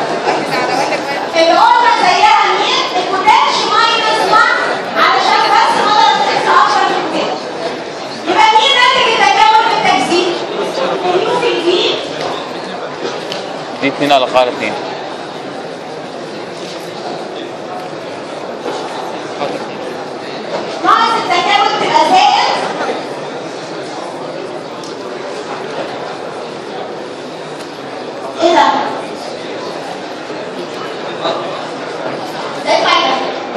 الأولى زيها مين؟ البوتنش ماينس 1 علشان بس مضرب 19 في البيت. يبقى مين ناتج التجاوز بالتجزيء؟ يو في الفي دي 2 على قاعدة 2. ناقص التجاوز تبقى زائد ايه ده؟ ده حاجة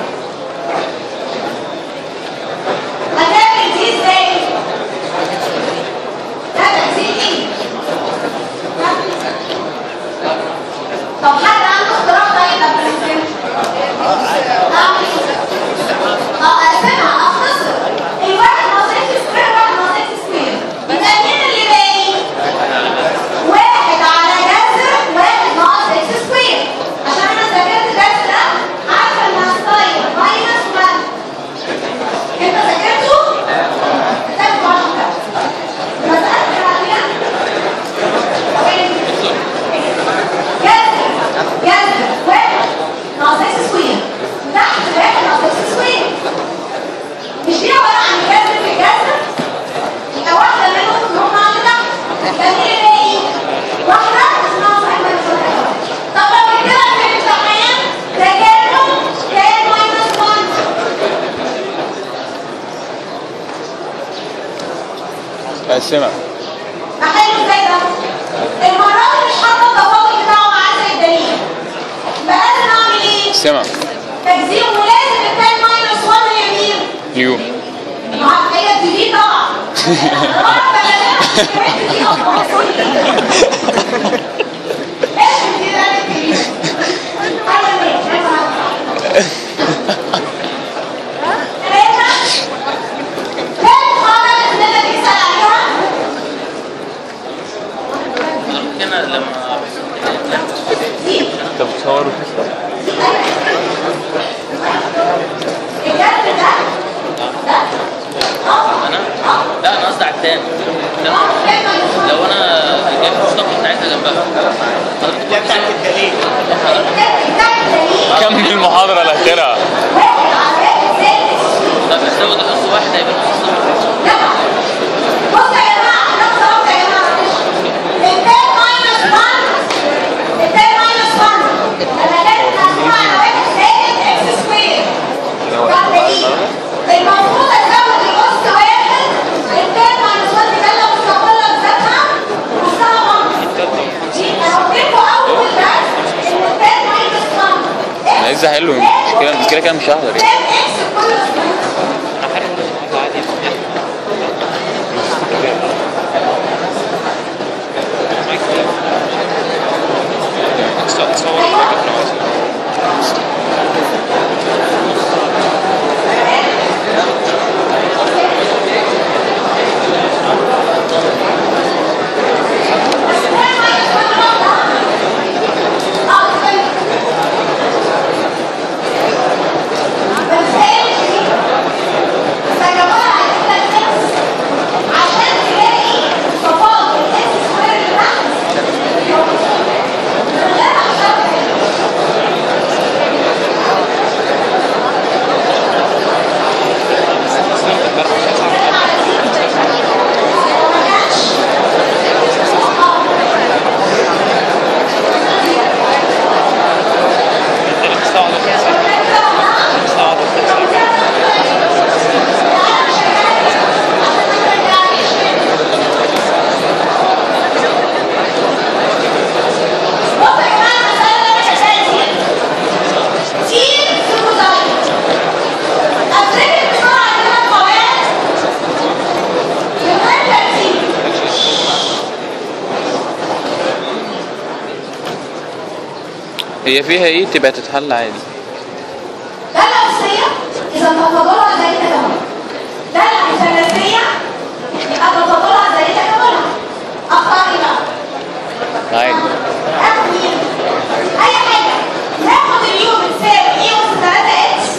هتعمل دي ازاي؟ ده تجزيء ايه؟ طب حد عنده اختراع طيب قبل الفيلم؟ اعمل ايه؟ اقسمها اختصر الواحد ناقص اكس سكوير واحد ناقص اكس سكوير يبقى مين اللي باقي؟ واحد على جذر واحد ناقص اكس سكوير عشان انا ذاكرت الدرس ده عارفه انها ساين ماينس 1 انت ذاكرته؟ كتبته عشان كده المسألة كده عليها جذر واحد ناقص اكس سكوير تحت واحد ناقص اكس سكوير مش دي عبارة عن جذر في الجذر يبقى واحدة منهم هم على تحت يبقى مين اللي باقي؟ واحدة اسمها صاحب الفرق. طب لو كده في الامتحان تجارب كان ماينس 1 اقسمها. احل ازاي ده؟ المرة دي مش حاطة التفاضل بتاعه مع عدد الدليل يبقى لازم اعمل ايه؟ اقسمها. تجزيء ولازم التان ماينس 1 هي مين؟ يو. هي دي طبعا طبعا بلدها دي اصلا لازم دي ده الكبير حاجه ليه انت بتصور وتسمع. الجد ده حلو، المشكلة كده مش هقدر يعني. هي فيها ايه تبقى تتحل عادي. ده الأصلية إذا تفاضلها زي تكاملها. ده الثلاثية يبقى تفاضلها زي تكاملها. أختار ايه بقى؟ عادي. آخد مين؟ أي حاجة. ناخد اليو بتساوي اي أس 3 اكس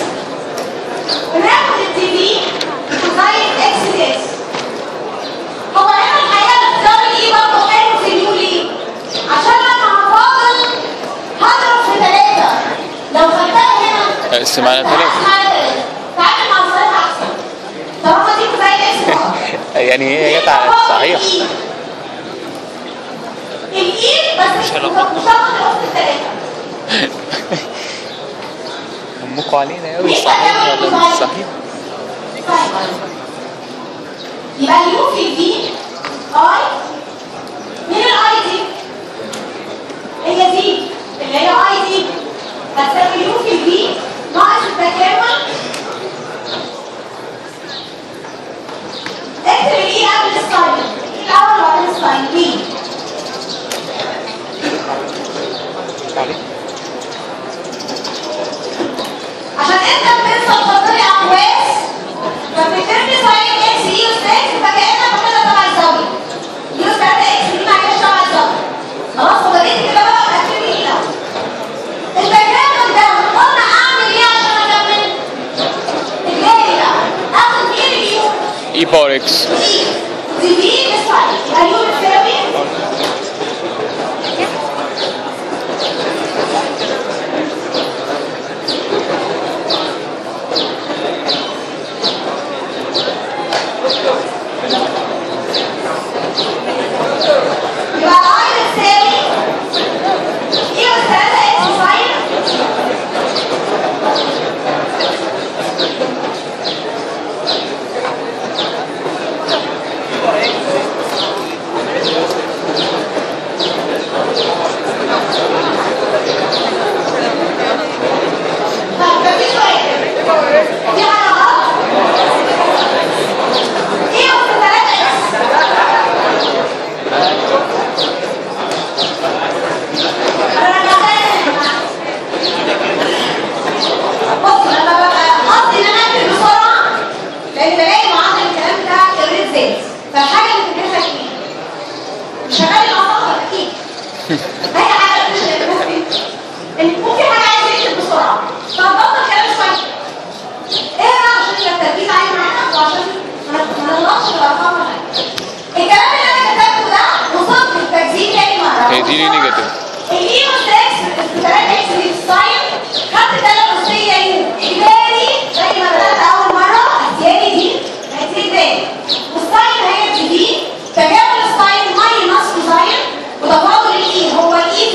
وناخد التي في كوزاين اكس دي اكس. هو هنا الحقيقة اختيار الاي برضه حلو في اليو ليه؟ عشان لما هفاضل هضرب في 3. لو خدتها هنا اقسم على 3. تعالى مع الصلاة احسن. طالما دي كوزاين اكس يعني هي جت على الصحيح. الايد بس مش هاخد الاخت الثلاثة. همكوا علينا قوي، صحيح ولا مش صحيح؟ يبقى اليو في في اي. مين الاي دي؟ هي دي اللي هي اي دي هتساوي اليو في في ناقص التكامل. اكتب الاي قبل الساين، الاول وبعدين الساين اي. عشان انت بتنسى تفضلي اقواس فبترمي ساين اكس اي اس اكس فكانك واخدها تبع الزاويه. اي اس 3 اكس دي معلش تبع الزاويه. خلاص فضلت كده بقى وتقفلي ايه الاول. التكامل ده قلنا اعمل ايه عشان اكمل؟ الجاري بقى اخد مين اليو؟ اي باور اكس. اي دي في للساين يبقى اليو بتساوي والساين هي دي تجاوز الساين ماينس كوزاين وتفاضل الاي هو الاي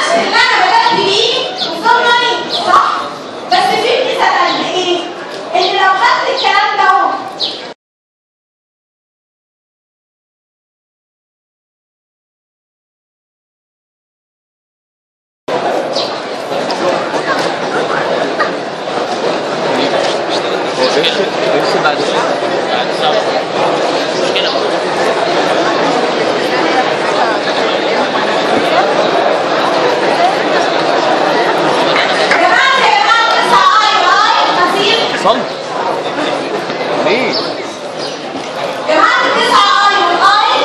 نفس اللي انا بدات بيه وصلنا صح؟ بس في ميزه ثانيه ايه؟ ان لو خدت الكلام ده اهو صلب ليه؟ جماعة التسعة اي والاي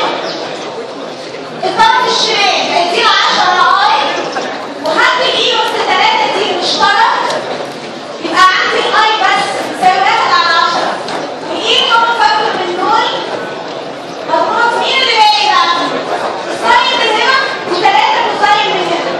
الطرف الشمال هيديله 10 اي وخدت الاي وسط 3 دي مشترك يبقى عندي الاي بس يساوي 1 على 10 والاي كم فاكتور من دول مضروبة في مين اللي باقي بقى؟ الساين من هنا و3 كوساين من هنا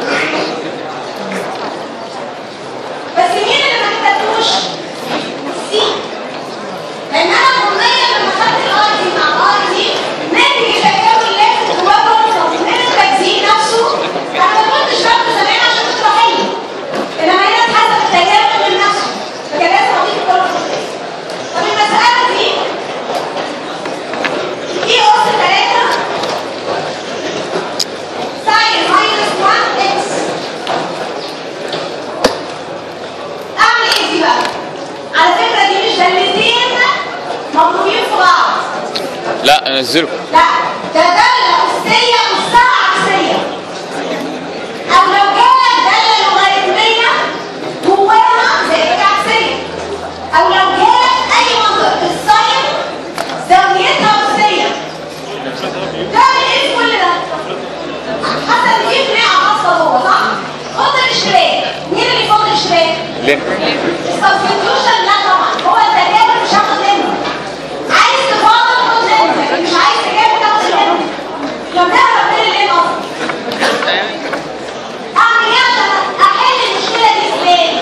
بس مين اللي ما كتبتوش؟ سي لان انا ضمنيا لما خدت الاي دي مع الاي دي ناتج التكامل اللازم جواه برضه من التجزيء نفسه انا ما كنتش باخده زمان عشان كنت بحل انما هنا اتحسب التكامل من نفسه فكان لازم اضيف الطرف الثالث. طب المساله دي ايه اس 3 ساين ماينس 1 اكس اعمل ايه دي بقى؟ على فكره دي مش دالتين مضروبين في بعض. لا انزله. لا ده داله اسيه والساعه عكسيه. او لو كانت داله لوغاريتميه جواها زائد عكسيه. او لو كانت اي منطقه الساين زاويتها اسيه. تعمل ايه في كل ده؟ حتى نجيب نقعه خاصه جوه صح؟ خد الاشتراك. مين اللي يفضل الاشتراك؟ ليه؟ السبستيوشن لا طبعا هو التجاوب مش هاخد منه. عايز تفاضل خد منه مش عايز تجاوب تاخد منه. لو نعرف مين اللي اصلا اعمل ايه عشان احل المشكله دي ازاي؟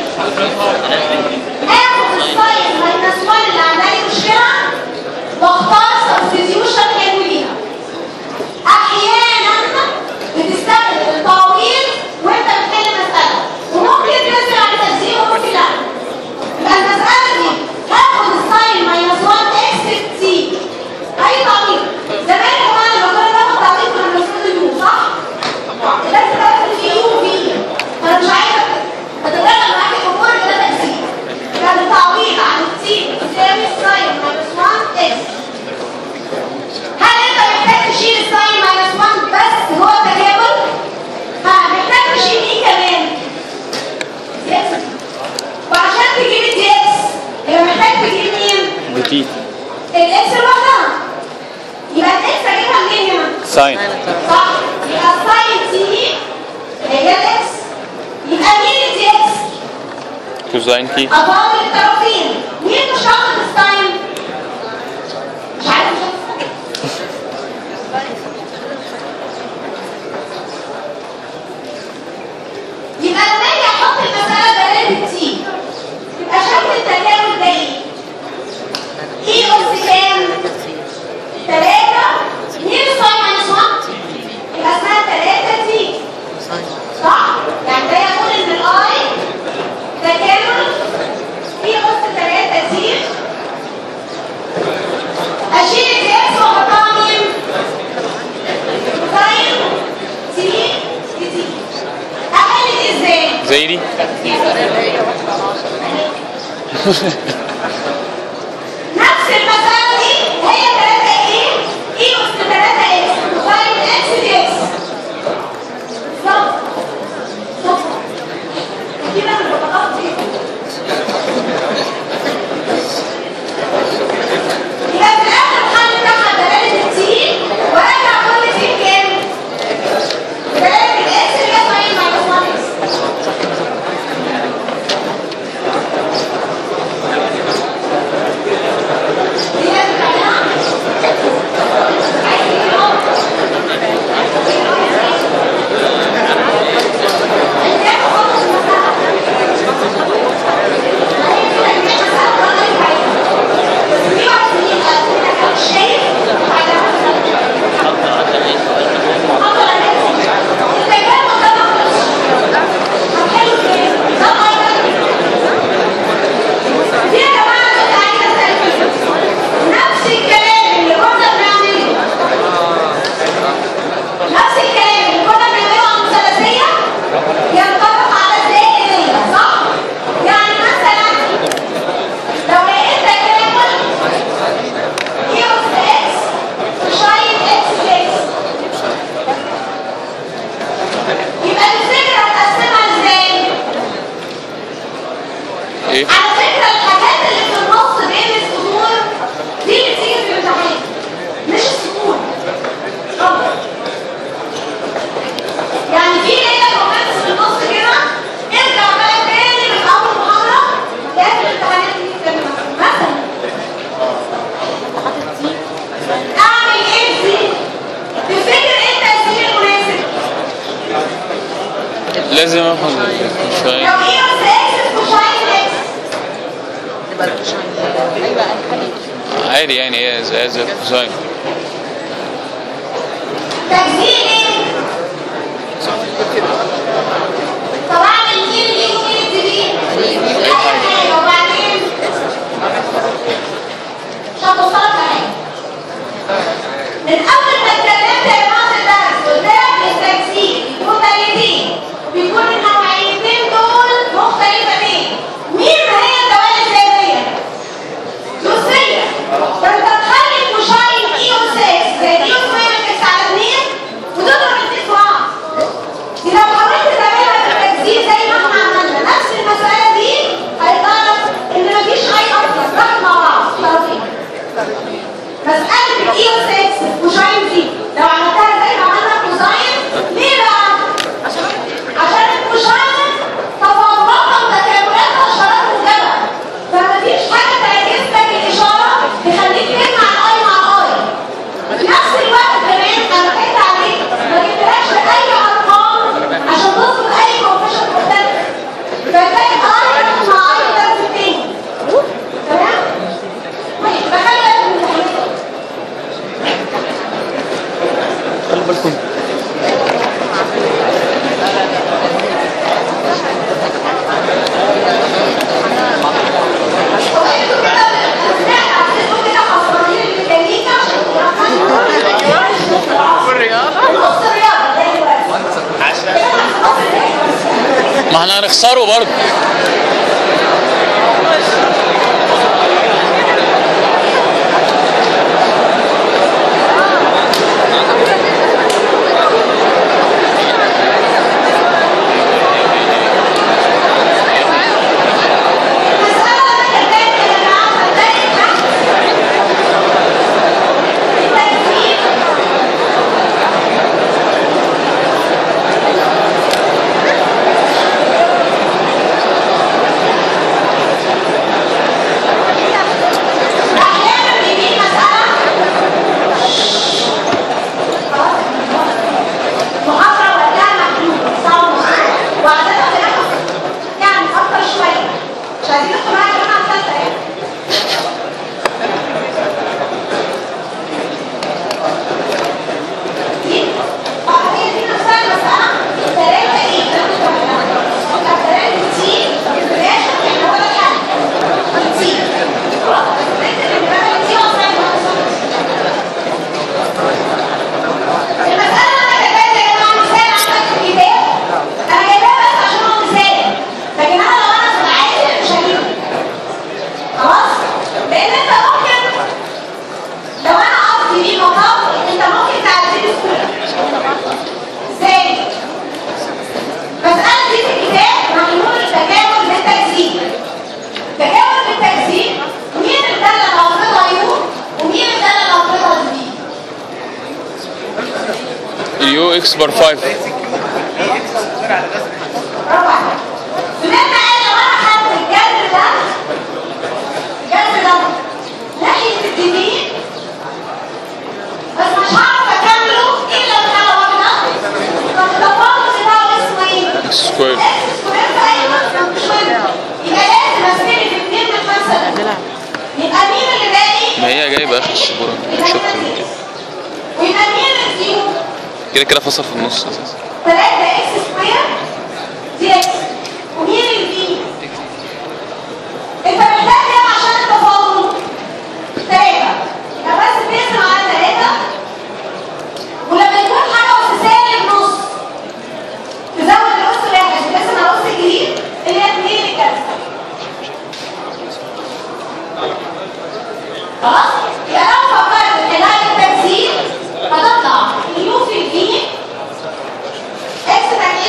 اخد الساين ماينس 1 اللي عامله لي مشكله واختار سبستيوشن حلو ليها. احيانا بتستخدم التعويض وانت بتحل مساله وممكن تنزل على تجزئه وممكن لا. يبقى المساله دي هاخد الساين ماينس 1 اكس سي اي تعويض. زمان يا جماعه لما كنا بناخد تعويض كنا بنستخدم اليو صح؟ لازم تاخد في يو وفي فانا مش عايزه اتدخل معاك في امور ده تجزئه. كان التعويض عن السي يساوي الساين ماينس 1 اكس. هل انت محتاج تشيل الساين ماينس 1 بس جوه التكامل؟ محتاج تشيل ايه كمان؟ اكس. وعشان تجيب الدي اكس يبقى محتاج تجيب مين؟ ودي الاكس لوحدها. يبقى الاكس اجيبها منين هنا؟ ساين صح؟ يبقى الساين تي هي الاكس. يبقى مين الدي اكس؟ كوزاين تي. اضرب الطرفين. مين مشتق الساين؟ مش عارف يبقى لما اجي احط المساله دلاله تي يبقى شكل التجاوز ده ايه؟ ايه اس كام؟ 3 مين الساين ماينس 1؟ يبقى اسمها 3 تي صح؟ يعني ده يقول ان الاي تكامل ايه اس 3 تي. اشيل الدي اكس واحطها مين؟ ساين تي تي. احل دي ازاي؟ زي دي. نفس المسألة دي هي 3 ايه؟ ايه اس 3 اكس وساين اكس دي اكس. بالظبط. بالظبط. كده من البطاقات دي. يبقى في الاخر الحل بتاعها دلالة التي وارجع كل تي بكام؟ دلالة الاكس اللي هي ساين ماينس 1 اكس. لازم اخد كوشاين. لو اي اس اكس كوشاين اكس يبقى الكوشاين ايوه الحقيقي عادي يعني هي زي كوشاين. تجزيء ايه؟ طبعا الجيل دي وجيل دي وبعدين مش هتوصلك اهي. من اول ما اتكلمت يا جماعه الدرس قلت لك التجزيء مختلفين وبيكون النوعيتين دول مختلفتين. مين هي الدوائر الزيتيه؟ يسريه. فانت تخلي الكوشاين اي او 6 زي اي او 6 على 2 وتضرب الاثنين في بعض. دي لو حاولت تعملها في التجزيء زي ما احنا عملنا نفس المساله دي هيطلع لك ان مفيش اي اصلا راح مع بعض طرفين. مساله الاي او 6 كوشاين دي لو عملتها زي ما عملنا كوساين ليه بقى؟ عشان الكوشاين تفاضلاتها وتكاملاتها اشارات موجبه فمفيش حاجه تعكس لك الاشاره تخليك تجمع الاي مع الاي. في نفس الوقت كمان انا بحكي عليك ما جبتلكش اي ارقام عشان تظبط اي كوفيشن مختلف فتلاقي اي مع اي درس التاني. تمام؟ طيب بخلي بالك من الحاجات دي. خلي بالكم. ما احنا هنخسره برضه. اليو اكس بار 5. سكوير. يبقى مين اللي باقي؟ ما هي جايبه اخر السبوره مش اكتر من كده. ويبقى مين الكيو؟ كده كده فصل في النص اساسا. 3 اكس سكوير دي اكس. ومين البي؟ انت محتاج كام عشان التفاضل؟ 3. يبقى بس تقسم على 3 ولما يكون حاجه اس سالب نص تزود الاس واحد وتقسم على الاس الجديد اللي هي 2 الكسر. خلاص؟ يبقى لو فكرت في التجزيء هتطلع اليو في البي اكس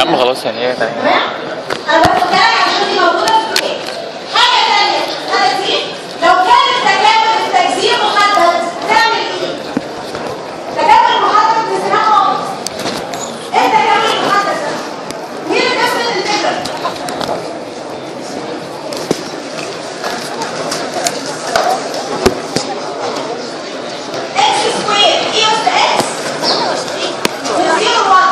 عم خلاص يعني ايه تاني. تمام؟ انا باخدها عشان دي موجوده في الكتاب. حاجه ثانيه انا دي لو كان التكامل التجزيء محدد تعمل ايه؟ تكامل محدد بسنه خالص. ايه التكامل المحدد ده؟ مين اللي بيثبت الفكره؟ اكس سكوير اي اس اكس وزيرو 1.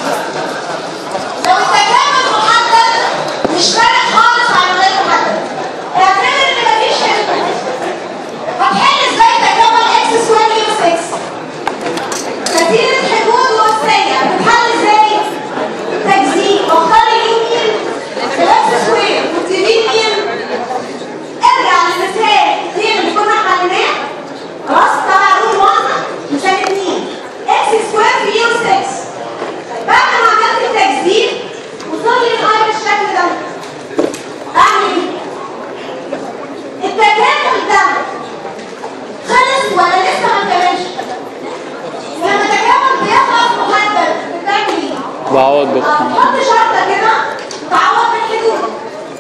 لو التكامل محدد مش فارق خالص عن غير محدد. اعتبر ان مفيش حل. هتحل ازاي تكامل اكس سكوير اي اس اكس؟ كثير الحدود وسطيه بتتحل ازاي؟ تجزيء. واختار اليمين اكس سكوير واليمين مين؟ ارجع للمثال 2 اللي كنا حليناه. خلاص طبعا رول 1 مثال 2 اكس سكوير في اي اس اكس. بعد ما عملت التجزيء وصل لي الاي بالشكل ده. اعمل ايه؟ التكامل ده خلص ولا لسه ما كملش؟ لما التكامل بيخلص محدد بتعمل ايه؟ بعوض بقى. تحط شرطه كده تعوض بالحدود.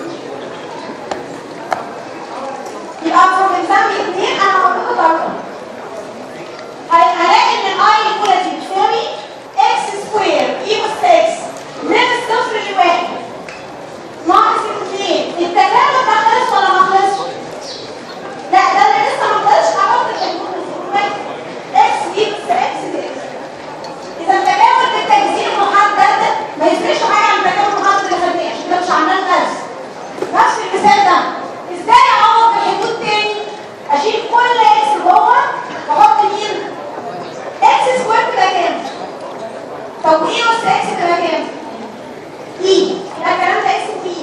يبقى في مثال 2 انا هحط ضربه. هلاقي ان الاي الاولى دي بتساوي اكس سكوير اي اس اكس من الصفر لواحد ناقص 2. التكامل ده خلص ولا ما خلصش؟ لا ده اللي لسه ما خلصش. هحط الحدود من اكس اي اس اكس دي اكس. اذا التكامل بالتجزيء محدد ما يفرقش حاجه عن التكامل المحدد اللي خدناه عشان كده مش عاملاه خلص. نفس المثال ده ازاي اعوض بالحدود تاني؟ اشيل كل اكس جوه واحط مين؟ اكس سكوير تبقى كام؟ طب ايه اس اكس تبقى كام؟ اي. يبقى الكلام ده اسمه اي.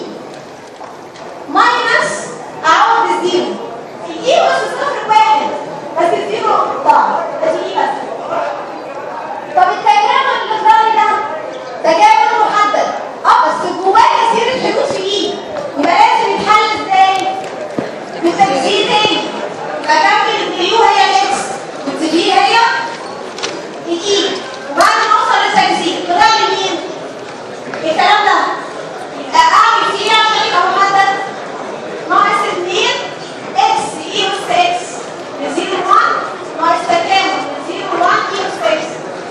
ماينس اعوض بالزيرو. الاي اس صفر واحد بس الزيرو ضاع. بس اي بس. طب التكامل اللي ظهر ده تكامل محدد. بس جواه كثير الحدود في اي. يبقى لازم يتحل ازاي؟ بالتجزيء تاني. فكمل اليو هي الاكس والتي هي الاي. وبعد ما اوصل للتجزيء طلع لي مين؟ الكلام ده. اعمل فيه عشان يبقى محدد ناقص 2 اكس اي اس اكس لزيرو 1 ناقص تكامل لزيرو 1 اي اس اكس.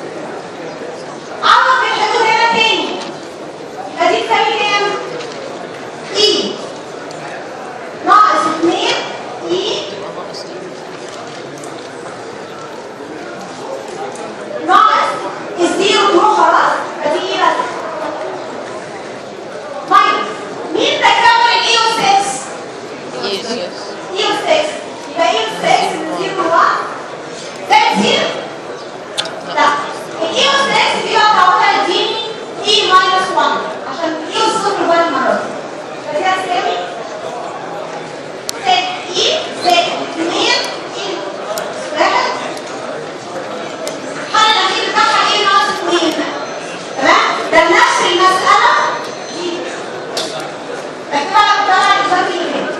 عوض بالحدود هنا تاني. يبقى دي تساوي كام؟ اي ناقص 2 اي ناقص الزيرو تروح خلاص. ادي بس ماينس مين تكامل الاي اس اكس؟ اي اس اكس. يبقى اي اس اكس من 0 ل 1 ده زيرو. لا الاي اس اكس دي بقى تعوضها يديني اي ماينس 1 عشان الاي اس صفر بقى المره دي. فدي هتساوي زائد اي زائد 2 اي واحد. الحل الاخير بتاعها ايه ناقص 2. تمام؟ ده نفس المساله دي. بكتبها بطريقه الاكزامبل اللي فاتت.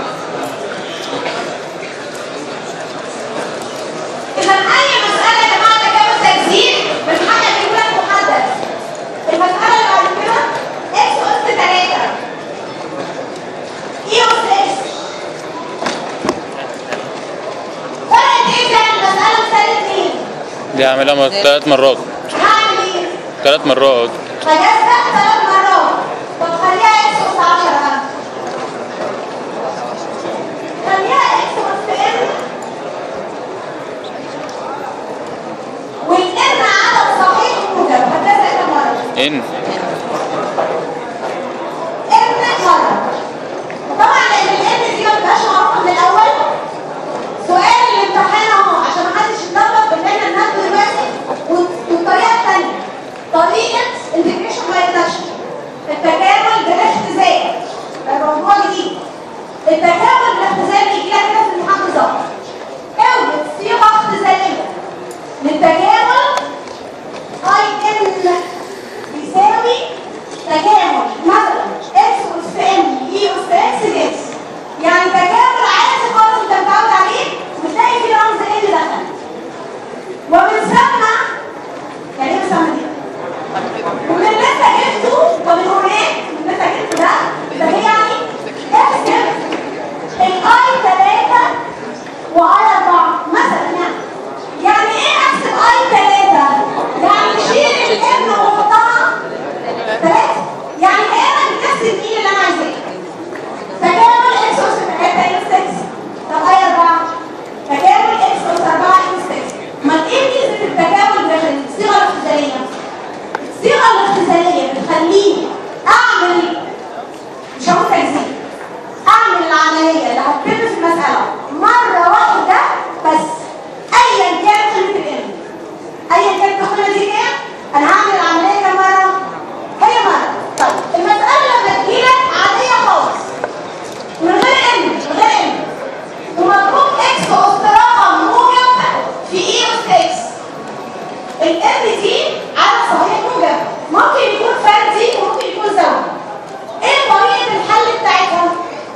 اذا اي مساله يا جماعه تكامل تجزيء بنحقق جمله محدد. المساله اللي بعد كده اكس اس 3 اي اس اكس. فرقت ايه عن المساله مثال 2؟ دي هعملها 3 مرات. هعمل ايه؟ 3 مرات. فجزء 3 مرات. طب خليها اكس اس 10 بقى. خليها اكس اس ان والان عدد صحيح موجب. هتجزء كام مره؟ ان مره. طبعا لان الان دي ما بتبقاش معروفه من الاول. سؤال الامتحان اهو عشان ما حدش يتلخبط بان احنا بناخده دلوقتي والطريقه الثانيه طريقه انتجريشن باينرشن. التكامل بالاختزال ده موضوع جديد. التكامل بالاختزال بيجي لك كده في الامتحان بالظبط. اوجد صيغه اختزاليه للتكامل اي ان بيساوي تكامل مثلا اكس اس ان اي اس اكس اكس. يعني تكامل عادي خالص انت متعود عليه وتلاقي فيه رمز ان دخل. ومن ثم يعني ايه من ثم دي؟ ومن اللي انت جبته الام دي عدد صحيح موجب، ممكن يكون فردي وممكن يكون زوجي. ايه طريقه الحل بتاعتها؟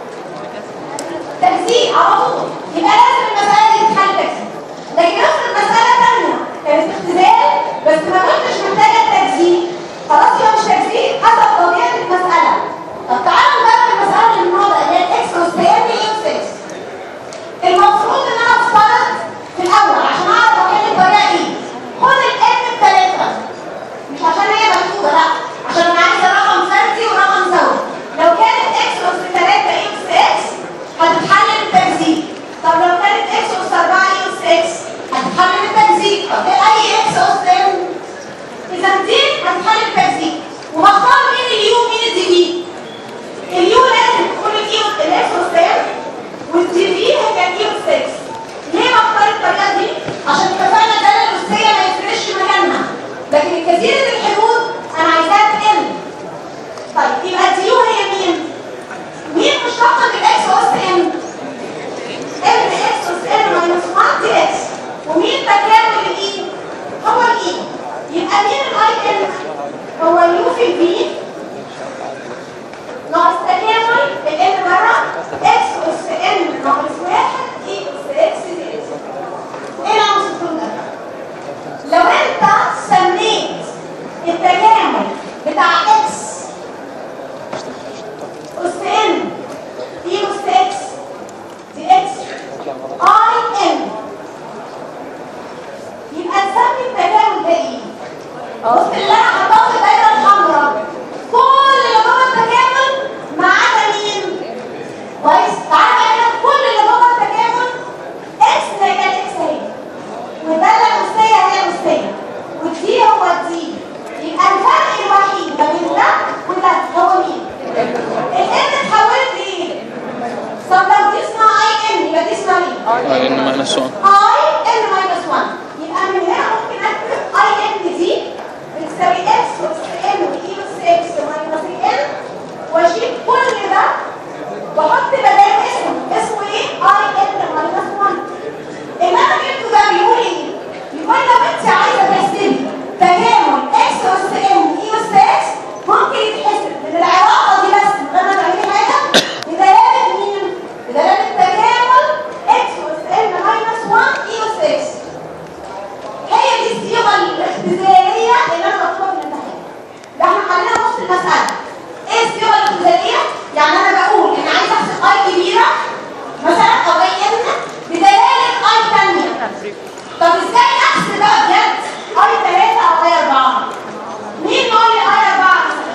تجزيء على طول. يبقى لازم المساله دي تتحل تجزيء. لكن افرض مساله ثانيه كانت اختزال بس ما كنتش محتاجه التجزيء، خلاص يبقى مش تجزيء حسب طبيعه المساله. طب تعالوا نجرب المساله اللي النهارده اللي هي الاكس اس ان يو 6. المفروض ان انا افترض في الاول عشان اعرف احل الطريقه دي خد الام ب3، مش عشان هي مكتوبه، لا عشان انا عايزه رقم فردي ورقم زوجي. لو كانت اكس اس 3 اكس اكس هتتحل بالتجزيء. طب لو كانت اكس اس 4 اكس اكس هتتحل بالتجزيء. طب اي اكس اس ام اذا دي هتتحل بالتجزيء. وبختار مين اليو ومين الدي بي. اليو لازم تكون اليو الاكس اس ام والدي بي هي اليو 6. ليه بختار الطريقه دي؟ عشان اتفقنا الداله الاساسيه ما يفرقش مكانها، لكن كثيره الحدود انا عايزاها تقل. طيب يبقى الدي يو هي مين؟ مين مشتقه الاكس اس ام؟ ام اكس اس ام ماينس 1 دي اكس. ومين تكامل الاي؟ هو الاي. يبقى مين الاي ان؟ هو اليو في البي ناقص تكامل الان بره اكس اس ان ناقص 1 اي اس اكس دي اكس. ايه اللي انا وصلت له ده؟ لو انت سميت التكامل بتاع اكس اس ان اي اس اكس دي اكس اي ان، يبقى نسمي التكامل ده ايه؟ بص اللي انا حطاه في الدايره الحمراء كل اللي جوه التكامل ما عدا مين؟ كويس؟ تعالى بقى كل اللي جوه التكامل اكس زي كان اكس اهي، والداله الاساسيه هي الاساسيه، والدي هو الدي. يبقى الفرق الوحيد ما بين ده وده هو مين؟ الان اتحولت لايه؟ طب لو دي اسمها اي ان يبقى دي اسمها ايه؟ اي ان ماينس 1. اي ان ماينس 1. يبقى من هنا ممكن اكتب اي ان دي بتساوي اكس اس ان واي اس اكس ماينس ان، واشيل كل ده واحط بداله اسمه ايه؟ اي ان ماينس 1. اللي انا جبته ده بيقول ايه؟ بيقول لو انت عايزه تحسبي تكامل اكس اس ان اي اس اكس ممكن يتحسب من العلاقه دي بس من غير ما تعملي حاجه بدلاله مين؟ بدلاله تكامل اكس اس ان ماينس 1 اي اس اكس. هي دي الصيغه الاختزاليه اللي انا مطلوبه في الامتحان. ده احنا حلينا نص المساله. ايه الصيغه الاختزاليه؟ يعني انا بقول ان عايزه احسب اي كبيره مثلا او اي ان بدلاله اي ثانيه. طب ازاي احسب بقى بجد اي 3 او اي 4؟ مين يقول لي اي 4 مثلا؟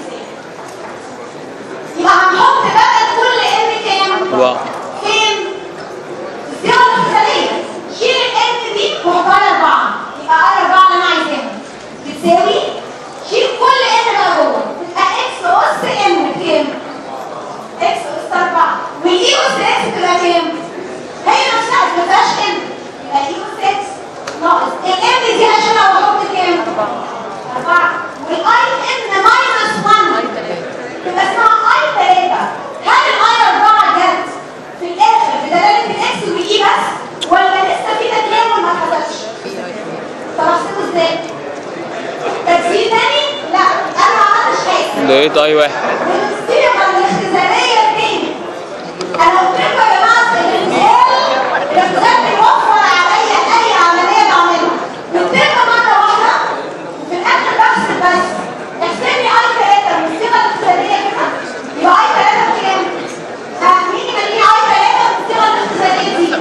يبقى هنحط بدل كل ان كام؟ فين؟ الصيغه الاختزاليه. شيل الان دي وحطها لي 4، يبقى اي 4 اللي انا عايزاها بتساوي شيل كل ان بقى جوه تبقى اكس اس ان بكام؟ اكس اس 4 والاي اس اكس تبقى كام؟ هي نفسها ما فيهاش ان، يبقى اي اس اكس ناقص الان دي عشان احط كام؟ 4 والاي ان ماينس 1 تبقى اسمها اي 3. هل الاي 4 جت في الاخر بدلاله الاكس والاي بس ولا لسه في تكامل ما اتحسبش؟ طب احسبه ازاي؟ تجزيء تاني؟ لا انا ما عملتش حاجه. لقيت اي واحد. الصيغه الاختزاليه الثاني. انا قلت لكم يا جماعه الاختزال بيوفر عليا اي عمليه بعملها. بكتبها مره واحده وفي الاخر بحسب بس. احسب لي اي 3 من الصيغه الاختزاليه كده يبقى اي 3 بكام؟ مين يبقى لي اي 3 من الصيغه الاختزاليه دي؟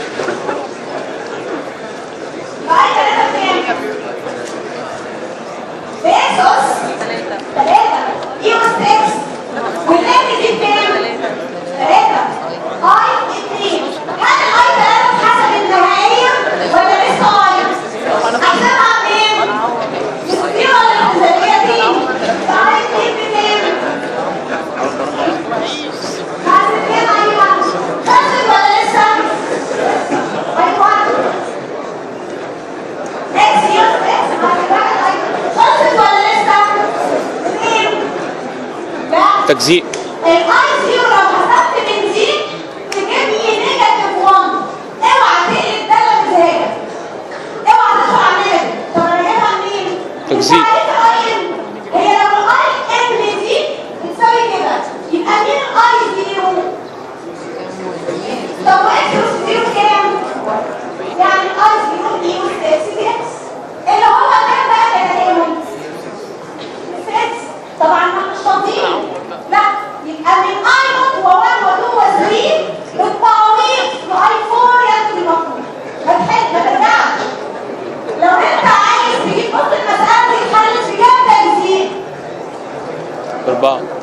يبقى اي 3 بكام؟ باكس اس 3 اي اس اكس والان دي بكام؟ 3 اي 2. هل الاي 3 اتحسب النهائيه ولا لسه اي؟ احسبها منين؟ الصيغه الاختزاليه دي. اي 2 بكام؟ حاسب كام اي 1؟ خلصت ولا لسه؟ اي 1 اكس يوز اكس خلصت ولا لسه؟ 2. لا تجزيء. الاي 0 لو حسبت من دي تجيب لي نيجاتيف 1. اوعى تقلب داله بزياده، اوعى تدخل على نيجاتيف. طب انا تجزيء. هي لو الاي ام دي بتساوي كده يبقى مين الاي زيرو؟ طب واكس زيرو كام؟ يعني اي زيرو اي اس اكس اللي هو كام بقى يا كريم؟ 6. طبعا ما مش شاطرين. لا يبقى من اي نوت و1 و2 و3 بالتعويض لاي 4 يكتب المفروض. هتحل ما ترجعش. لو انت عايز تجيب نص المسألة دي تخلص في كام تجزيء؟ 4.